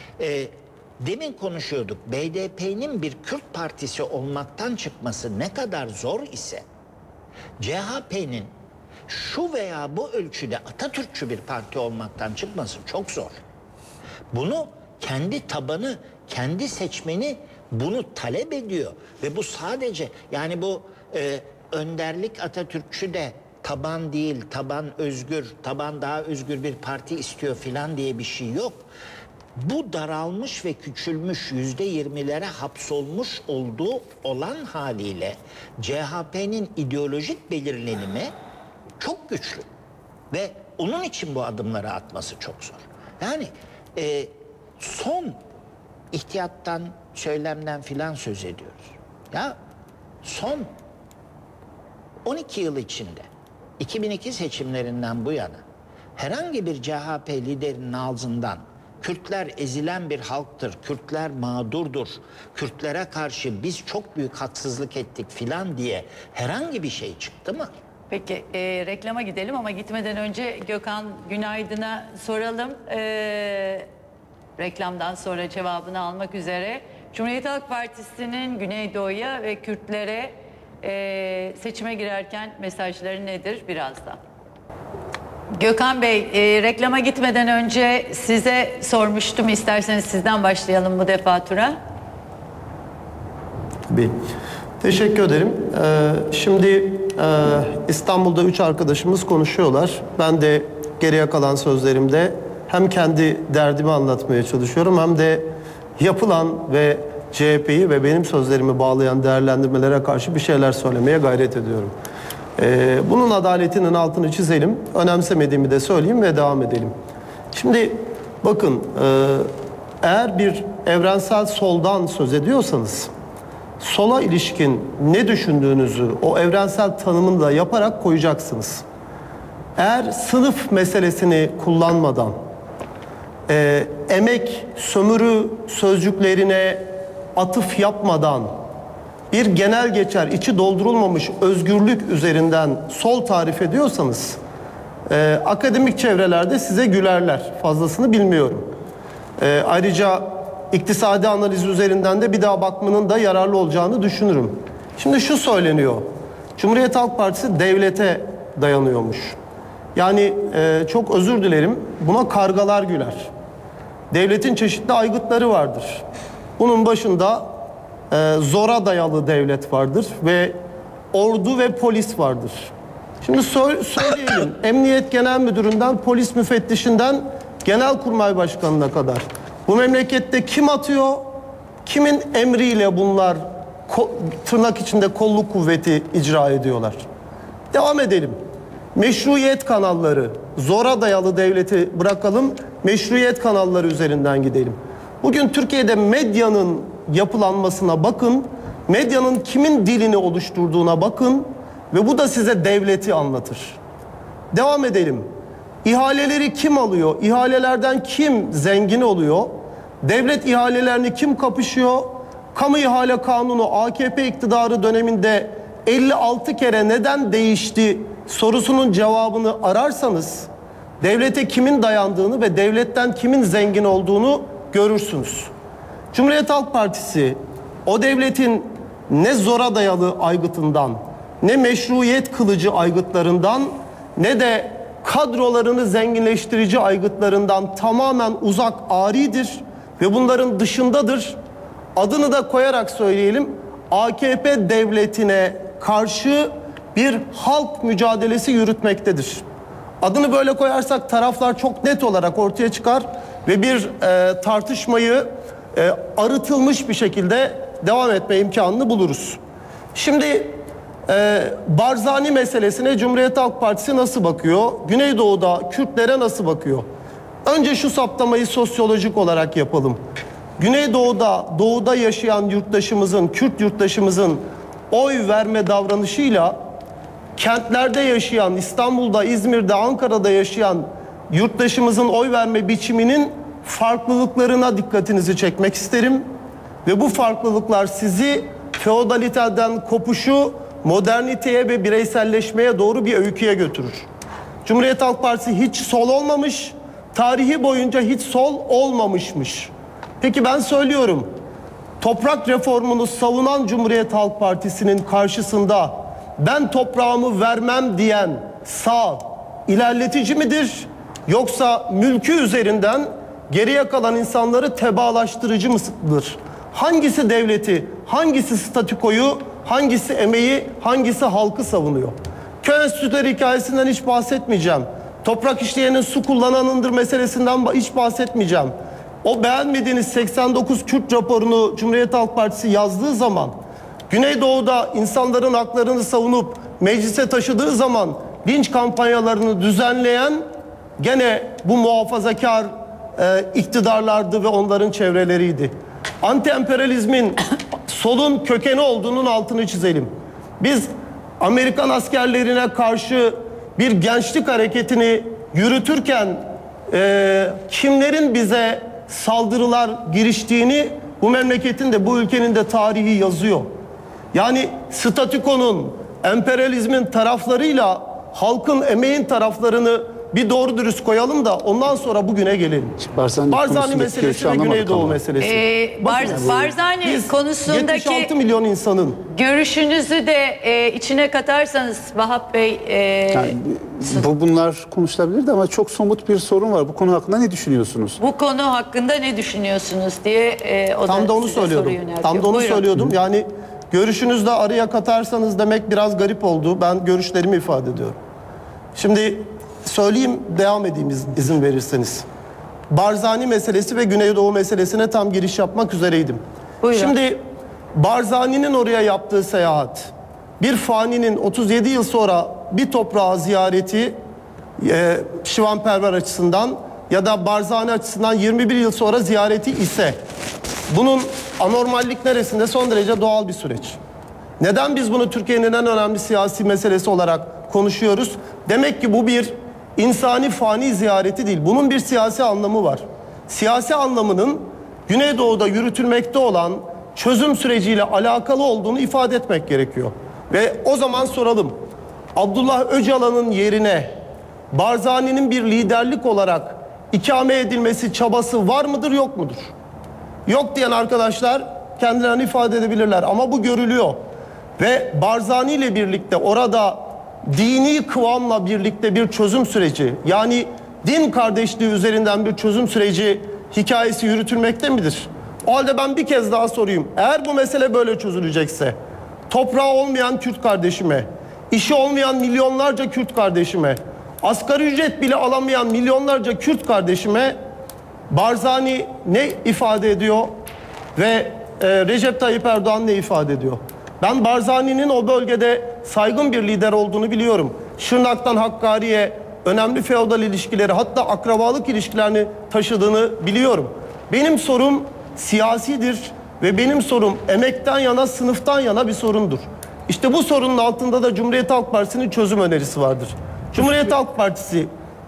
demin konuşuyorduk, BDP'nin bir Kürt partisi olmaktan çıkması ne kadar zor ise CHP'nin şu veya bu ölçüde Atatürkçü bir parti olmaktan çıkması çok zor. Bunu kendi tabanı, kendi seçmeni bunu talep ediyor ve bu sadece yani bu önderlik Atatürkçü de taban değil, taban özgür, taban daha özgür bir parti istiyor filan diye bir şey yok. Bu daralmış ve küçülmüş %20'lere hapsolmuş olduğu olan haliyle CHP'nin ideolojik belirlenimi çok güçlü ve onun için bu adımları atması çok zor. Yani son ihtiyattan, söylemden filan söz ediyoruz. Ya son 12 yıl içinde 2002 seçimlerinden bu yana herhangi bir CHP liderinin ağzından Kürtler ezilen bir halktır, Kürtler mağdurdur, Kürtlere karşı biz çok büyük haksızlık ettik filan diye herhangi bir şey çıktı mı? Peki reklama gidelim ama gitmeden önce Gökhan Günaydın'a soralım. Reklamdan sonra cevabını almak üzere. Cumhuriyet Halk Partisi'nin Güneydoğu'ya ve Kürtlere seçime girerken mesajları nedir birazdan? Gökhan Bey, reklama gitmeden önce size sormuştum. İsterseniz sizden başlayalım bu defa tura. Tabii. Teşekkür ederim. Şimdi İstanbul'da 3 arkadaşımız konuşuyorlar. Ben de geriye kalan sözlerimde hem kendi derdimi anlatmaya çalışıyorum hem de yapılan ve CHP'yi ve benim sözlerimi bağlayan değerlendirmelere karşı bir şeyler söylemeye gayret ediyorum. Bunun adaletinin altını çizelim. Önemsemediğimi de söyleyeyim ve devam edelim. Şimdi bakın, eğer bir evrensel soldan söz ediyorsanız sola ilişkin ne düşündüğünüzü o evrensel tanımını da yaparak koyacaksınız. Eğer sınıf meselesini kullanmadan emek, sömürü sözcüklerine atıf yapmadan bir genel geçer, içi doldurulmamış özgürlük üzerinden sol tarif ediyorsanız akademik çevrelerde size gülerler. Fazlasını bilmiyorum. Ayrıca iktisadi analiz üzerinden de bir daha bakmanın da yararlı olacağını düşünürüm. Şimdi şu söyleniyor. Cumhuriyet Halk Partisi devlete dayanıyormuş. Yani çok özür dilerim, buna kargalar güler. Devletin çeşitli aygıtları vardır. Bunun başında zora dayalı devlet vardır ve ordu ve polis vardır. Şimdi söyleyelim, Emniyet Genel Müdürü'nden, polis müfettişinden Genelkurmay Başkanı'na kadar. Bu memlekette kim atıyor, kimin emriyle bunlar tırnak içinde kolluk kuvveti icra ediyorlar? Devam edelim. Meşruiyet kanalları, zora dayalı devleti bırakalım, meşruiyet kanalları üzerinden gidelim. Bugün Türkiye'de medyanın yapılanmasına bakın, medyanın kimin dilini oluşturduğuna bakın ve bu da size devleti anlatır. Devam edelim. İhaleleri kim alıyor? İhalelerden kim zengin oluyor? Devlet ihalelerini kim kapışıyor? Kamu ihale kanunu AKP iktidarı döneminde 56 kere neden değişti sorusunun cevabını ararsanız devlete kimin dayandığını ve devletten kimin zengin olduğunu görürsünüz. Cumhuriyet Halk Partisi o devletin ne zora dayalı aygıtından, ne meşruiyet kılıcı aygıtlarından, ne de kadrolarını zenginleştirici aygıtlarından tamamen uzak, aridir ve bunların dışındadır. Adını da koyarak söyleyelim, AKP devletine karşı bir halk mücadelesi yürütmektedir. Adını böyle koyarsak taraflar çok net olarak ortaya çıkar ve bir tartışmayı arıtılmış bir şekilde devam etme imkanını buluruz. Şimdi Barzani meselesine Cumhuriyet Halk Partisi nasıl bakıyor? Güneydoğu'da Kürtlere nasıl bakıyor? Önce şu saptamayı sosyolojik olarak yapalım. Güneydoğu'da, doğuda yaşayan yurttaşımızın, Kürt yurttaşımızın oy verme davranışıyla kentlerde yaşayan, İstanbul'da, İzmir'de, Ankara'da yaşayan yurttaşımızın oy verme biçiminin farklılıklarına dikkatinizi çekmek isterim. Ve bu farklılıklar sizi feodaliteden kopuşu, moderniteye ve bireyselleşmeye doğru bir öyküye götürür. Cumhuriyet Halk Partisi hiç sol olmamış, tarihi boyunca hiç sol olmamışmış. Peki ben söylüyorum, toprak reformunu savunan Cumhuriyet Halk Partisi'nin karşısında ben toprağımı vermem diyen sağ ilerletici midir? Yoksa mülkü üzerinden geriye kalan insanları tebaalaştırıcı mıdır? Hangisi devleti, hangisi statükoyu, hangisi emeği, hangisi halkı savunuyor? Köy enstitüleri hikayesinden hiç bahsetmeyeceğim. Toprak işleyenin su kullananındır meselesinden hiç bahsetmeyeceğim. O beğenmediğiniz 89 Kürt raporunu Cumhuriyet Halk Partisi yazdığı zaman, Güneydoğu'da insanların haklarını savunup meclise taşıdığı zaman linç kampanyalarını düzenleyen gene bu muhafazakar iktidarlardı ve onların çevreleriydi. Anti-emperyalizmin solun kökeni olduğunun altını çizelim. Biz Amerikan askerlerine karşı bir gençlik hareketini yürütürken kimlerin bize saldırılar giriştiğini bu memleketin de bu ülkenin de tarihi yazıyor. Yani statükonun, emperyalizmin taraflarıyla halkın, emeğin taraflarını bir doğru dürüst koyalım da ondan sonra bugüne gelelim. Barzani Barzani meselesi ve Güneydoğu meselesi. Barzani Biz konusundaki 76 milyon insanın görüşünüzü de içine katarsanız Vahap Bey, Yani bunlar konuşulabilirdi ama çok somut bir sorun var. Bu konu hakkında ne düşünüyorsunuz? bu konu hakkında ne düşünüyorsunuz diye o tam da onu size soru söylüyordum. yöneltiyor. Tam da onu Buyurun. söylüyordum. Yani görüşünüzde araya katarsanız demek biraz garip oldu. Ben görüşlerimi ifade ediyorum. Şimdi söyleyeyim, devam edeyim izin verirseniz. Barzani meselesi ve Güneydoğu meselesine tam giriş yapmak üzereydim. Buyurun. Şimdi Barzani'nin oraya yaptığı seyahat, bir faninin 37 yıl sonra bir toprağa ziyareti şivanperver açısından ya da Barzani açısından 21 yıl sonra ziyareti ise bunun anormallik neresinde? Son derece doğal bir süreç. Neden biz bunu Türkiye'nin en önemli siyasi meselesi olarak konuşuyoruz? Demek ki bu bir insani fani ziyareti değil. Bunun bir siyasi anlamı var. Siyasi anlamının Güneydoğu'da yürütülmekte olan çözüm süreciyle alakalı olduğunu ifade etmek gerekiyor. Ve o zaman soralım. Abdullah Öcalan'ın yerine Barzani'nin bir liderlik olarak ikame edilmesi çabası var mıdır, yok mudur? Yok diyen arkadaşlar kendilerini ifade edebilirler ama bu görülüyor. Ve Barzani ile birlikte orada dini kıvamla birlikte bir çözüm süreci, yani din kardeşliği üzerinden bir çözüm süreci hikayesi yürütülmekte midir? O halde ben bir kez daha sorayım. Eğer bu mesele böyle çözülecekse, toprağı olmayan Kürt kardeşime, işi olmayan milyonlarca Kürt kardeşime, asgari ücret bile alamayan milyonlarca Kürt kardeşime Barzani ne ifade ediyor ve Recep Tayyip Erdoğan ne ifade ediyor? Ben Barzani'nin o bölgede saygın bir lider olduğunu biliyorum. Şırnak'tan Hakkari'ye önemli feodal ilişkileri, hatta akrabalık ilişkilerini taşıdığını biliyorum. Benim sorum siyasidir ve benim sorum emekten yana, sınıftan yana bir sorundur. İşte bu sorunun altında da Cumhuriyet Halk Partisi'nin çözüm önerisi vardır. Cumhuriyet Halk Partisi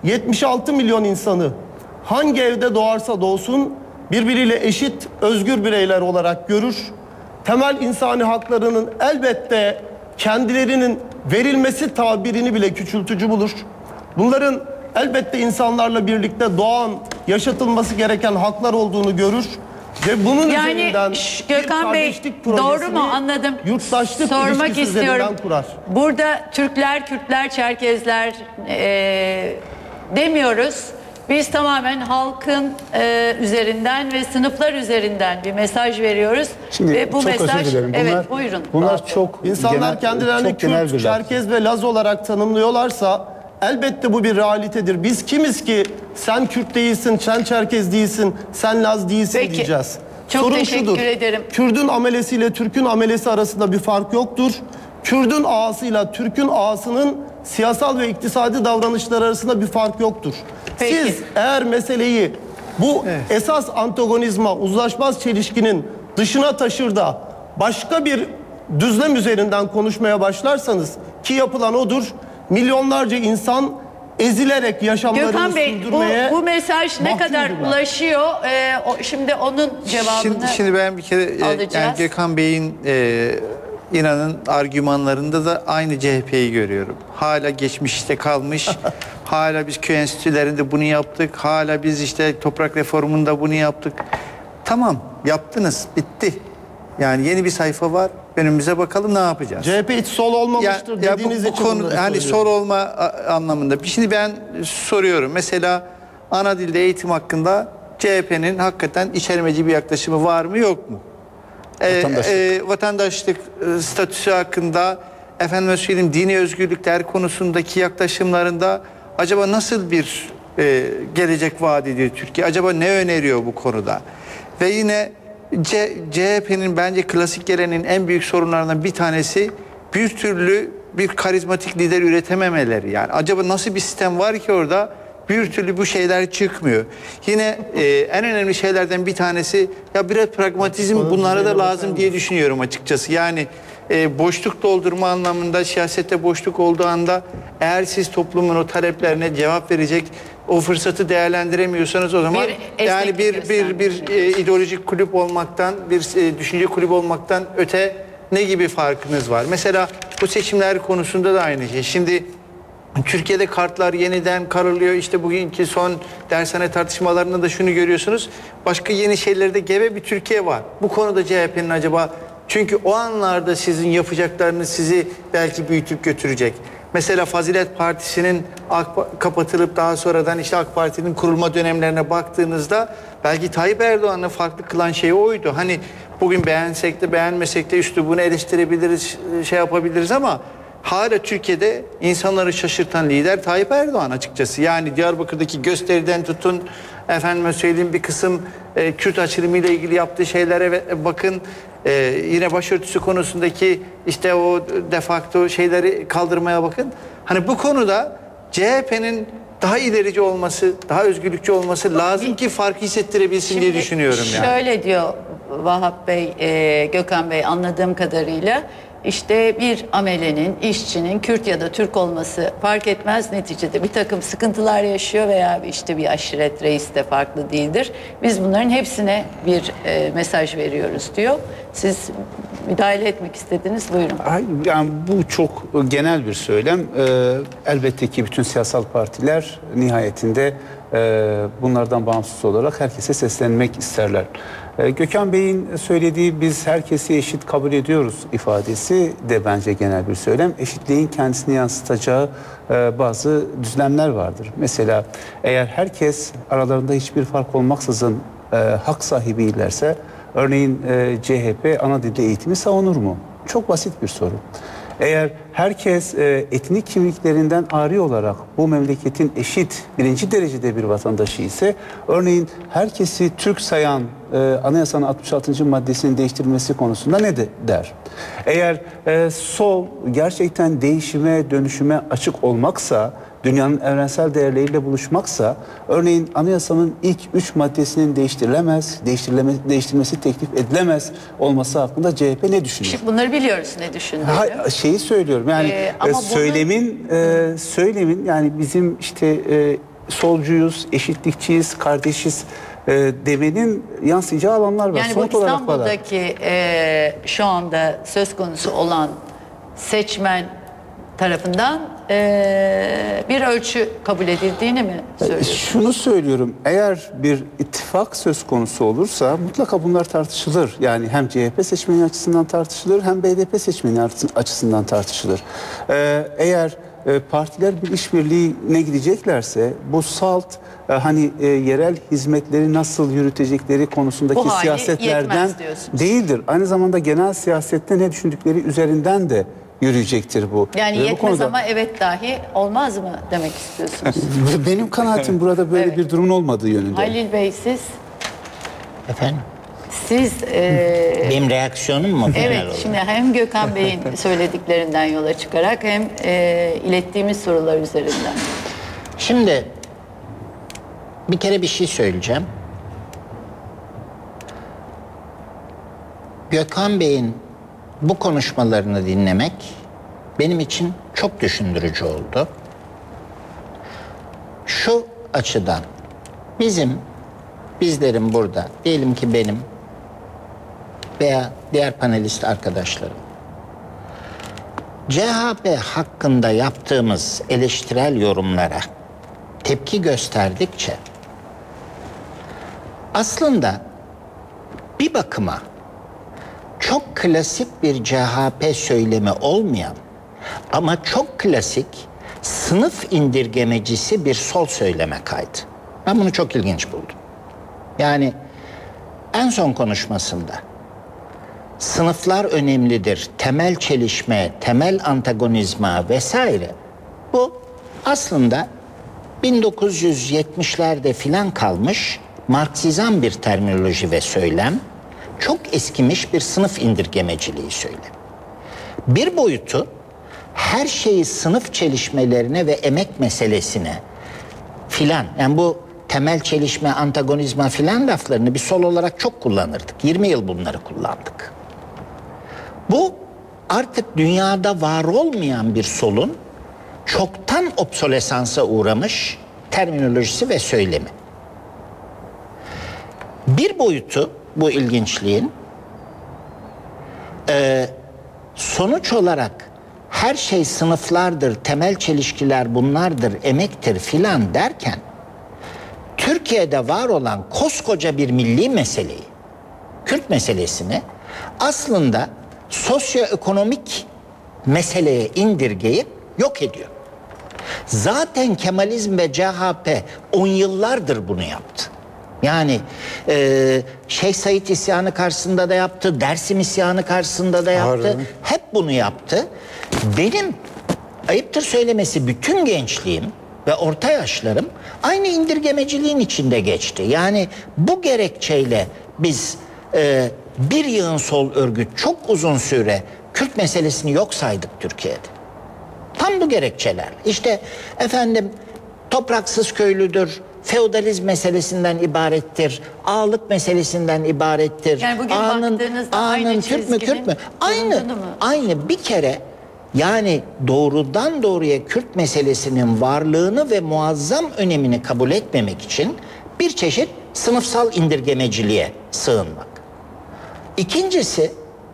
76 milyon insanı hangi evde doğarsa doğsun birbiriyle eşit, özgür bireyler olarak görür. Temel insani haklarının elbette kendilerinin verilmesi tabirini bile küçültücü bulur. Bunların elbette insanlarla birlikte doğan, yaşatılması gereken haklar olduğunu görür. Ve bunun üzerinden Gökhan Bey, doğru mu anladım? Yurttaşlık sormak ilişkisi istiyorum. üzerinden kurar. Burada Türkler, Kürtler, Çerkezler demiyoruz. Biz tamamen halkın üzerinden ve sınıflar üzerinden bir mesaj veriyoruz. Şimdi ve bu çok mesaj, özür dilerim. evet buyurun. Bunlar çok İnsanlar genel, kendilerini çok genel Kürt, bir laf. Çerkez ve Laz olarak tanımlıyorlarsa elbette bu bir realitedir. Biz kimiz ki sen Kürt değilsin, sen Çerkez değilsin, sen Laz değilsin Peki. diyeceğiz. Çok Sorun teşekkür şudur. ederim. Kürdün amelesiyle Türk'ün amelesi arasında bir fark yoktur. Kürdün ağasıyla Türk'ün ağasının siyasal ve iktisadi davranışlar arasında bir fark yoktur. Peki. Siz eğer meseleyi bu esas antagonizma, uzlaşmaz çelişkinin dışına taşır da başka bir düzlem üzerinden konuşmaya başlarsanız, ki yapılan odur, milyonlarca insan ezilerek yaşamlarını Gökhan Bey, sürdürmeye bu mesaj ne kadar mahkumdurlar. ulaşıyor? Şimdi onun cevabını Şimdi ben bir kere alacağız. yani Gökhan Bey'in inanın argümanlarında da aynı CHP'yi görüyorum. Hala geçmişte kalmış. Hala biz köy enstitülerinde bunu yaptık. Hala biz işte toprak reformunda bunu yaptık. Tamam, yaptınız, bitti. Yani yeni bir sayfa var. Önümüze bakalım ne yapacağız? CHP hiç sol olmamıştır dediğiniz bu için konu bunları hani söylüyorum. sol olma anlamında. Şimdi ben soruyorum. Mesela ana dilde eğitim hakkında CHP'nin hakikaten içermeci bir yaklaşımı var mı, yok mu? Vatandaşlık statüsü hakkında, efendim söyleyeyim, dini özgürlükler konusundaki yaklaşımlarında acaba nasıl bir gelecek vaat ediyor Türkiye? Acaba ne öneriyor bu konuda? Ve yine CHP'nin bence klasik geleneğin en büyük sorunlarından bir tanesi bir türlü bir karizmatik lider üretememeleri. Yani acaba nasıl bir sistem var ki orada bir türlü bu şeyler çıkmıyor. Yine en önemli şeylerden bir tanesi ya biraz pragmatizm bunlara da lazım diye düşünüyorum açıkçası. Yani boşluk doldurma anlamında, siyasette boşluk olduğu anda eğer siz toplumun o taleplerine cevap verecek o fırsatı değerlendiremiyorsanız o zaman yani bir ideolojik kulüp olmaktan, bir düşünce kulübü olmaktan öte ne gibi farkınız var? Mesela Bu seçimler konusunda da aynı şey. Şimdi Türkiye'de kartlar yeniden karılıyor. İşte bugünkü son dershane tartışmalarında da şunu görüyorsunuz. Başka yeni şeylerde gebe bir Türkiye var. Bu konuda CHP'nin acaba, çünkü o anlarda sizin yapacaklarınız sizi belki büyütüp götürecek. Mesela Fazilet Partisi'nin kapatılıp daha sonradan işte AK Parti'nin kurulma dönemlerine baktığınızda belki Tayyip Erdoğan'ı farklı kılan şey oydu. Hani bugün beğensek de beğenmesek de üslubunu eleştirebiliriz, şey yapabiliriz ama hala Türkiye'de insanları şaşırtan lider Tayyip Erdoğan açıkçası. Yani Diyarbakır'daki gösteriden tutun, efendime söyleyeyim bir kısım Kürt açılımıyla ilgili yaptığı şeylere bakın. Yine başörtüsü konusundaki işte o defakto şeyleri kaldırmaya bakın. Hani bu konuda CHP'nin daha ilerici olması, daha özgürlükçü olması lazım ki farkı hissettirebilsin diye düşünüyorum yani. Şöyle diyor Vahap Bey, Gökhan Bey, anladığım kadarıyla işte bir amelenin, işçinin Kürt ya da Türk olması fark etmez, neticede bir takım sıkıntılar yaşıyor veya işte bir aşiret reis de farklı değildir. Biz bunların hepsine bir mesaj veriyoruz diyor. Siz müdahale etmek istediniz, buyurun. Hayır, yani bu çok genel bir söylem. Elbette ki bütün siyasal partiler nihayetinde bunlardan bağımsız olarak herkese seslenmek isterler. Gökhan Bey'in söylediği biz herkesi eşit kabul ediyoruz ifadesi de bence genel bir söylem. Eşitliğin kendisini yansıtacağı bazı düzlemler vardır. Mesela eğer herkes aralarında hiçbir fark olmaksızın hak sahibiylerse, örneğin CHP ana dilde eğitimi savunur mu? Çok basit bir soru. Eğer herkes etnik kimliklerinden ari olarak bu memleketin eşit birinci derecede bir vatandaşı ise, örneğin herkesi Türk sayan anayasanın 66. maddesinin değiştirilmesi konusunda ne der? Eğer sol gerçekten değişime, dönüşüme açık olmaksa, dünyanın evrensel değerleriyle buluşmaksa, örneğin anayasanın ilk 3 maddesinin değiştirilmesi teklif edilemez olması hakkında CHP ne düşünüyor? Şimdi bunları biliyoruz ne düşündüğünü. Şeyi söylüyorum yani ama söylemin yani bizim işte solcuyuz, eşitlikçiyiz, kardeşiz demenin yansıyacağı alanlar var. Yani bu İstanbul'daki şu anda söz konusu olan seçmen tarafından bir ölçü kabul edildiğini mi söylüyorsunuz? Şunu söylüyorum, eğer bir ittifak söz konusu olursa mutlaka bunlar tartışılır. Yani hem CHP seçmeni açısından tartışılır, hem BDP seçmeni açısından tartışılır. Eğer partiler bir işbirliğine gideceklerse bu salt hani yerel hizmetleri nasıl yürütecekleri konusundaki siyasetlerden değildir. Aynı zamanda genel siyasette ne düşündükleri üzerinden de yürüyecektir bu. Yani bu yetmez konuda, ama evet dahi olmaz mı demek istiyorsunuz? benim kanaatim burada böyle Evet. bir durumun olmadığı yönünde. Halil Bey, siz? Efendim? Siz Benim reaksiyonum mu? genel evet, olarak? şimdi hem Gökhan Bey'in söylediklerinden yola çıkarak hem ilettiğimiz sorular üzerinden. Şimdi bir kere bir şey söyleyeceğim. Gökhan Bey'in bu konuşmalarını dinlemek benim için çok düşündürücü oldu. Şu açıdan bizlerin burada, diyelim ki benim veya diğer panelist arkadaşlarım, CHP hakkında yaptığımız eleştirel yorumlara tepki gösterdikçe aslında bir bakıma çok klasik bir CHP söylemi olmayan ama çok klasik sınıf indirgemecisi bir sol söyleme kaydı. Ben bunu çok ilginç buldum. Yani en son konuşmasında sınıflar önemlidir, temel çelişme, temel antagonizma vesaire. Bu aslında 1970'lerde filan kalmış Marksizan bir terminoloji ve söylem, çok eskimiş bir sınıf indirgemeciliği söylem. Bir boyutu her şeyi sınıf çelişmelerine ve emek meselesine filan, yani bu temel çelişme, antagonizma filan laflarını bir sol olarak çok kullanırdık. 20 yıl bunları kullandık. Bu artık dünyada var olmayan bir solun çoktan obsolesansa uğramış terminolojisi ve söylemi. Bir boyutu bu ilginçliğin sonuç olarak her şey sınıflardır, temel çelişkiler bunlardır, emektir filan derken Türkiye'de var olan koskoca bir milli meseleyi, Kürt meselesini aslında sosyoekonomik meseleye indirgeyip yok ediyor. Zaten Kemalizm ve CHP 10 yıllardır bunu yaptı. Yani Şeyh Said isyanı karşısında da yaptı, Dersim isyanı karşısında da yaptı. Harbi. Hep bunu yaptı. Benim ayıptır söylemesi bütün gençliğim ve orta yaşlarım aynı indirgemeciliğin içinde geçti. Yani bu gerekçeyle biz bir yığın sol örgüt çok uzun süre Kürt meselesini yok saydık Türkiye'de. Tam bu gerekçeler. İşte efendim topraksız köylüdür, feodalizm meselesinden ibarettir, ağalık meselesinden ibarettir. Yani bugün baktığınızda aynı Türk mü Kürt mü? çizginin bulunduğunu mu? Aynı bir kere yani doğrudan doğruya Kürt meselesinin varlığını ve muazzam önemini kabul etmemek için bir çeşit sınıfsal indirgemeciliğe sığınmak. İkincisi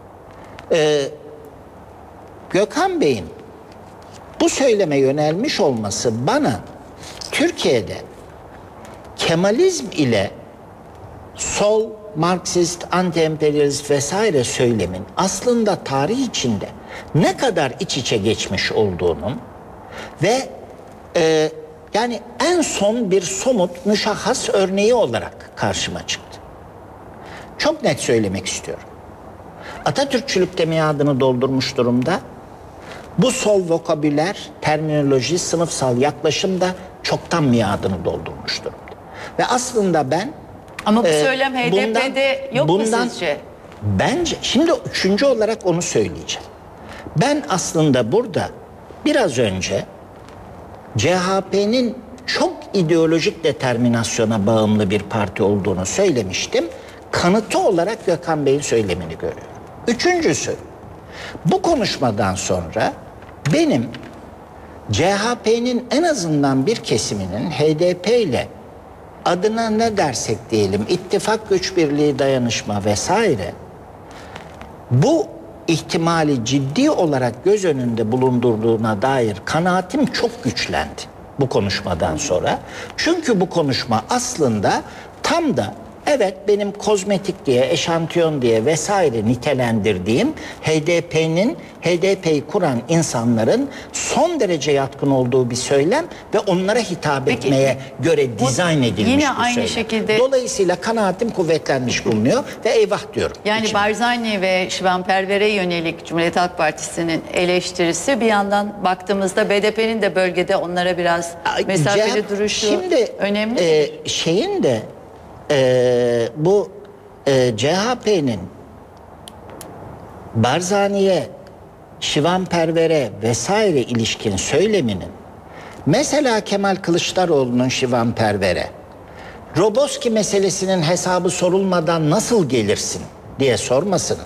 Gökhan Bey'in bu söyleme yönelmiş olması bana Türkiye'de Kemalizm ile sol, Marksist, anti-emperyalist vesaire söylemin aslında tarih içinde ne kadar iç içe geçmiş olduğunun ve yani en son bir somut müşahhas örneği olarak karşıma çıktı. Çok net söylemek istiyorum. Atatürkçülükte miadını doldurmuş durumda. Bu sol vokabüler, terminoloji, sınıfsal yaklaşım da çoktan miadını doldurmuş durumda. Ve aslında ben... Ama bu söylem HDP'de yok mu sizce? Bence, şimdi üçüncü olarak onu söyleyeceğim. Ben aslında burada biraz önce CHP'nin çok ideolojik determinasyona bağımlı bir parti olduğunu söylemiştim. Kanıtı olarak Gökhan Bey'in söylemini görüyorum. Üçüncüsü, bu konuşmadan sonra benim CHP'nin en azından bir kesiminin HDP ile adına ne dersek diyelim ittifak, güç birliği, dayanışma vesaire bu ihtimali ciddi olarak göz önünde bulundurduğuna dair kanaatim çok güçlendi bu konuşmadan sonra. Çünkü bu konuşma aslında tam da evet benim kozmetik diye, eşantiyon diye vesaire nitelendirdiğim HDP'yi kuran insanların son derece yatkın olduğu bir söylem ve onlara hitap etmeye göre dizayn edilmiş yine bir aynı söylem. şekilde... Dolayısıyla kanaatim kuvvetlenmiş bulunuyor ve eyvah diyorum. Yani içime. Barzani ve Şivan Perver'e yönelik Cumhuriyet Halk Partisi'nin eleştirisi bir yandan baktığımızda BDP'nin de bölgede onlara biraz mesafeli duruşu önemli. Şeyin de bu CHP'nin Barzani'ye, Şivan Perver'e vesaire ilişkin söyleminin mesela Kemal Kılıçdaroğlu'nun Şivan Perver'e Roboski meselesinin hesabı sorulmadan nasıl gelirsin diye sormasının,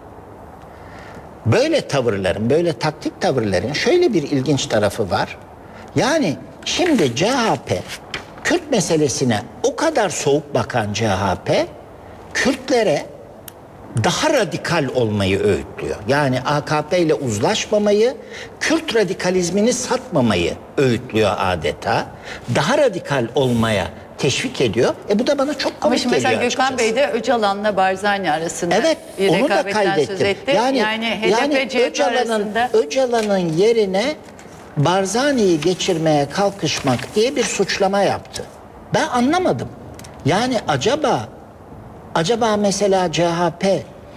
böyle tavırların, böyle taktik tavırların şöyle bir ilginç tarafı var. Yani şimdi CHP Kürt meselesine o kadar soğuk bakan CHP, Kürtlere daha radikal olmayı öğütlüyor. Yani AKP ile uzlaşmamayı, Kürt radikalizmini satmamayı öğütlüyor adeta. Daha radikal olmaya teşvik ediyor. Bu da bana çok komik geliyor açıkçası. Ama şimdi mesela Gökhan Bey de Öcalan'la Barzani arasında bir onu da rekabetten söz kaydettim. etti. Yani HDP CHP arasında... Öcalan'ın yerine Barzani'yi geçirmeye kalkışmak diye bir suçlama yaptı. Ben anlamadım. Yani acaba mesela CHP,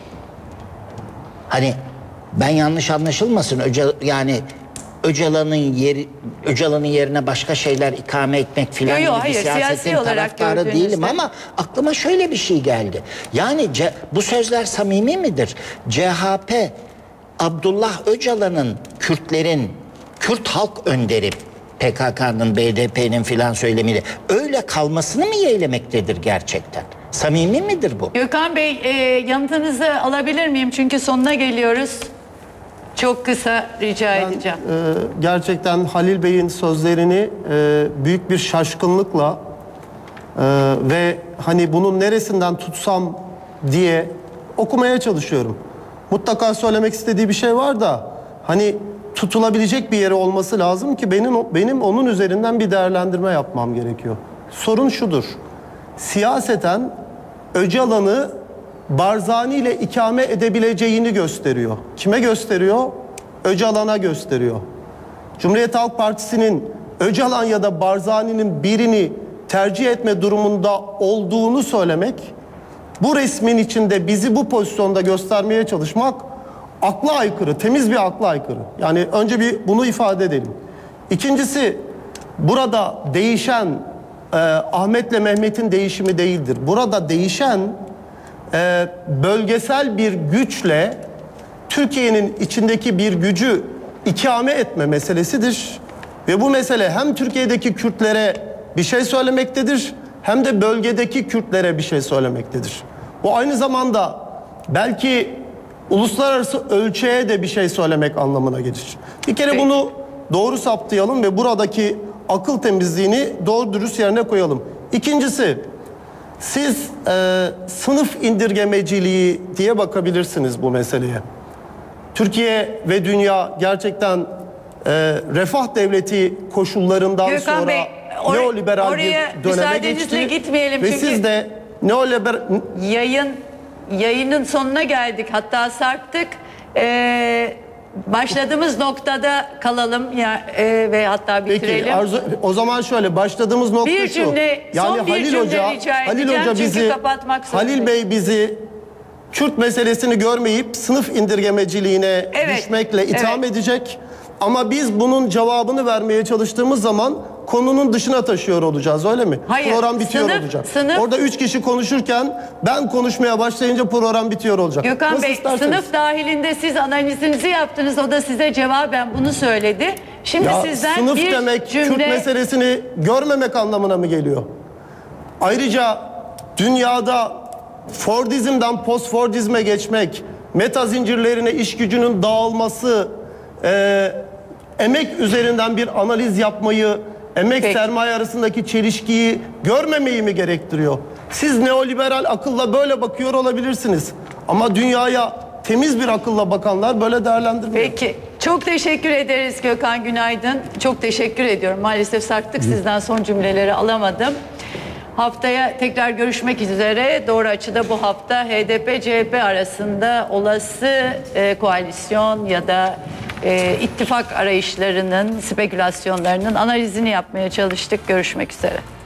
hani ben yanlış anlaşılmasın, yani Öcalan'ın yerine başka şeyler ikame etmek filan gibi bir siyasetin taraftarı değilim ama aklıma şöyle bir şey geldi. Yani bu sözler samimi midir? CHP Abdullah Öcalan'ın Kürtlerin, Kürt halk önderi, PKK'nın, BDP'nin filan söylemiyle öyle kalmasını mı yeğlemektedir gerçekten? Samimi midir bu? Gökhan Bey, yanıtınızı alabilir miyim? Çünkü sonuna geliyoruz. Çok kısa rica edeceğim. Gerçekten Halil Bey'in sözlerini büyük bir şaşkınlıkla ve hani bunun neresinden tutsam diye okumaya çalışıyorum. Mutlaka söylemek istediği bir şey var da hani tutulabilecek bir yeri olması lazım ki benim onun üzerinden bir değerlendirme yapmam gerekiyor. Sorun şudur. Siyaseten Öcalan'ı Barzani ile ikame edebileceğini gösteriyor. Kime gösteriyor? Öcalan'a gösteriyor. Cumhuriyet Halk Partisi'nin Öcalan ya da Barzani'nin birini tercih etme durumunda olduğunu söylemek, bu resmin içinde bizi bu pozisyonda göstermeye çalışmak akla aykırı, temiz bir akla aykırı. Yani önce bir bunu ifade edelim. İkincisi, burada değişen Ahmet'le Mehmet'in değişimi değildir. Burada değişen bölgesel bir güçle Türkiye'nin içindeki bir gücü ikame etme meselesidir. Ve bu mesele hem Türkiye'deki Kürtlere bir şey söylemektedir, hem de bölgedeki Kürtlere bir şey söylemektedir. Bu aynı zamanda belki uluslararası ölçeğe de bir şey söylemek anlamına gelir. Bir kere bunu doğru saptayalım ve buradaki akıl temizliğini doğru dürüst yerine koyalım. İkincisi, siz sınıf indirgemeciliği diye bakabilirsiniz bu meseleye. Türkiye ve dünya gerçekten refah devleti koşullarından Gökhan sonra Bey, neoliberal oraya bir döneme müsaadenizle geçti. gitmeyelim ve çünkü siz de neoliberal... Yayının sonuna geldik, hatta sarktık. Başladığımız noktada kalalım ya, ve hatta bitirelim. Peki o zaman şöyle başladığımız nokta Bir şu. cümle, son bir cümle rica edeceğim çünkü bizi, kapatmak zorundayım. Halil Bey bizi Kürt meselesini görmeyip sınıf indirgemeciliğine düşmekle itham edecek. Ama biz bunun cevabını vermeye çalıştığımız zaman konunun dışına taşıyor olacağız, öyle mi? Hayır, program bitiyor olacak. Orada 3 kişi konuşurken ben konuşmaya başlayınca program bitiyor olacak. Gökhan Nasıl Bey, isterseniz. sınıf dahilinde siz analizinizi yaptınız. O da size cevaben bunu söyledi. Şimdi Ya, sizden sınıf bir demek cümle... Kürt meselesini görmemek anlamına mı geliyor? Ayrıca dünyada Fordizm'den post-Fordizme geçmek, meta zincirlerine iş gücünün dağılması, emek üzerinden bir analiz yapmayı, emek sermaye arasındaki çelişkiyi görmemeyi mi gerektiriyor? Siz neoliberal akılla böyle bakıyor olabilirsiniz. Ama dünyaya temiz bir akılla bakanlar böyle değerlendirmiyor. Peki. Çok teşekkür ederiz Gökhan Günaydın. Çok teşekkür ediyorum. Maalesef sarktık, sizden son cümleleri alamadım. Haftaya tekrar görüşmek üzere. Doğru Açı'da bu hafta HDP-CHP arasında olası koalisyon ya da ittifak arayışlarının, spekülasyonlarının analizini yapmaya çalıştık. Görüşmek üzere.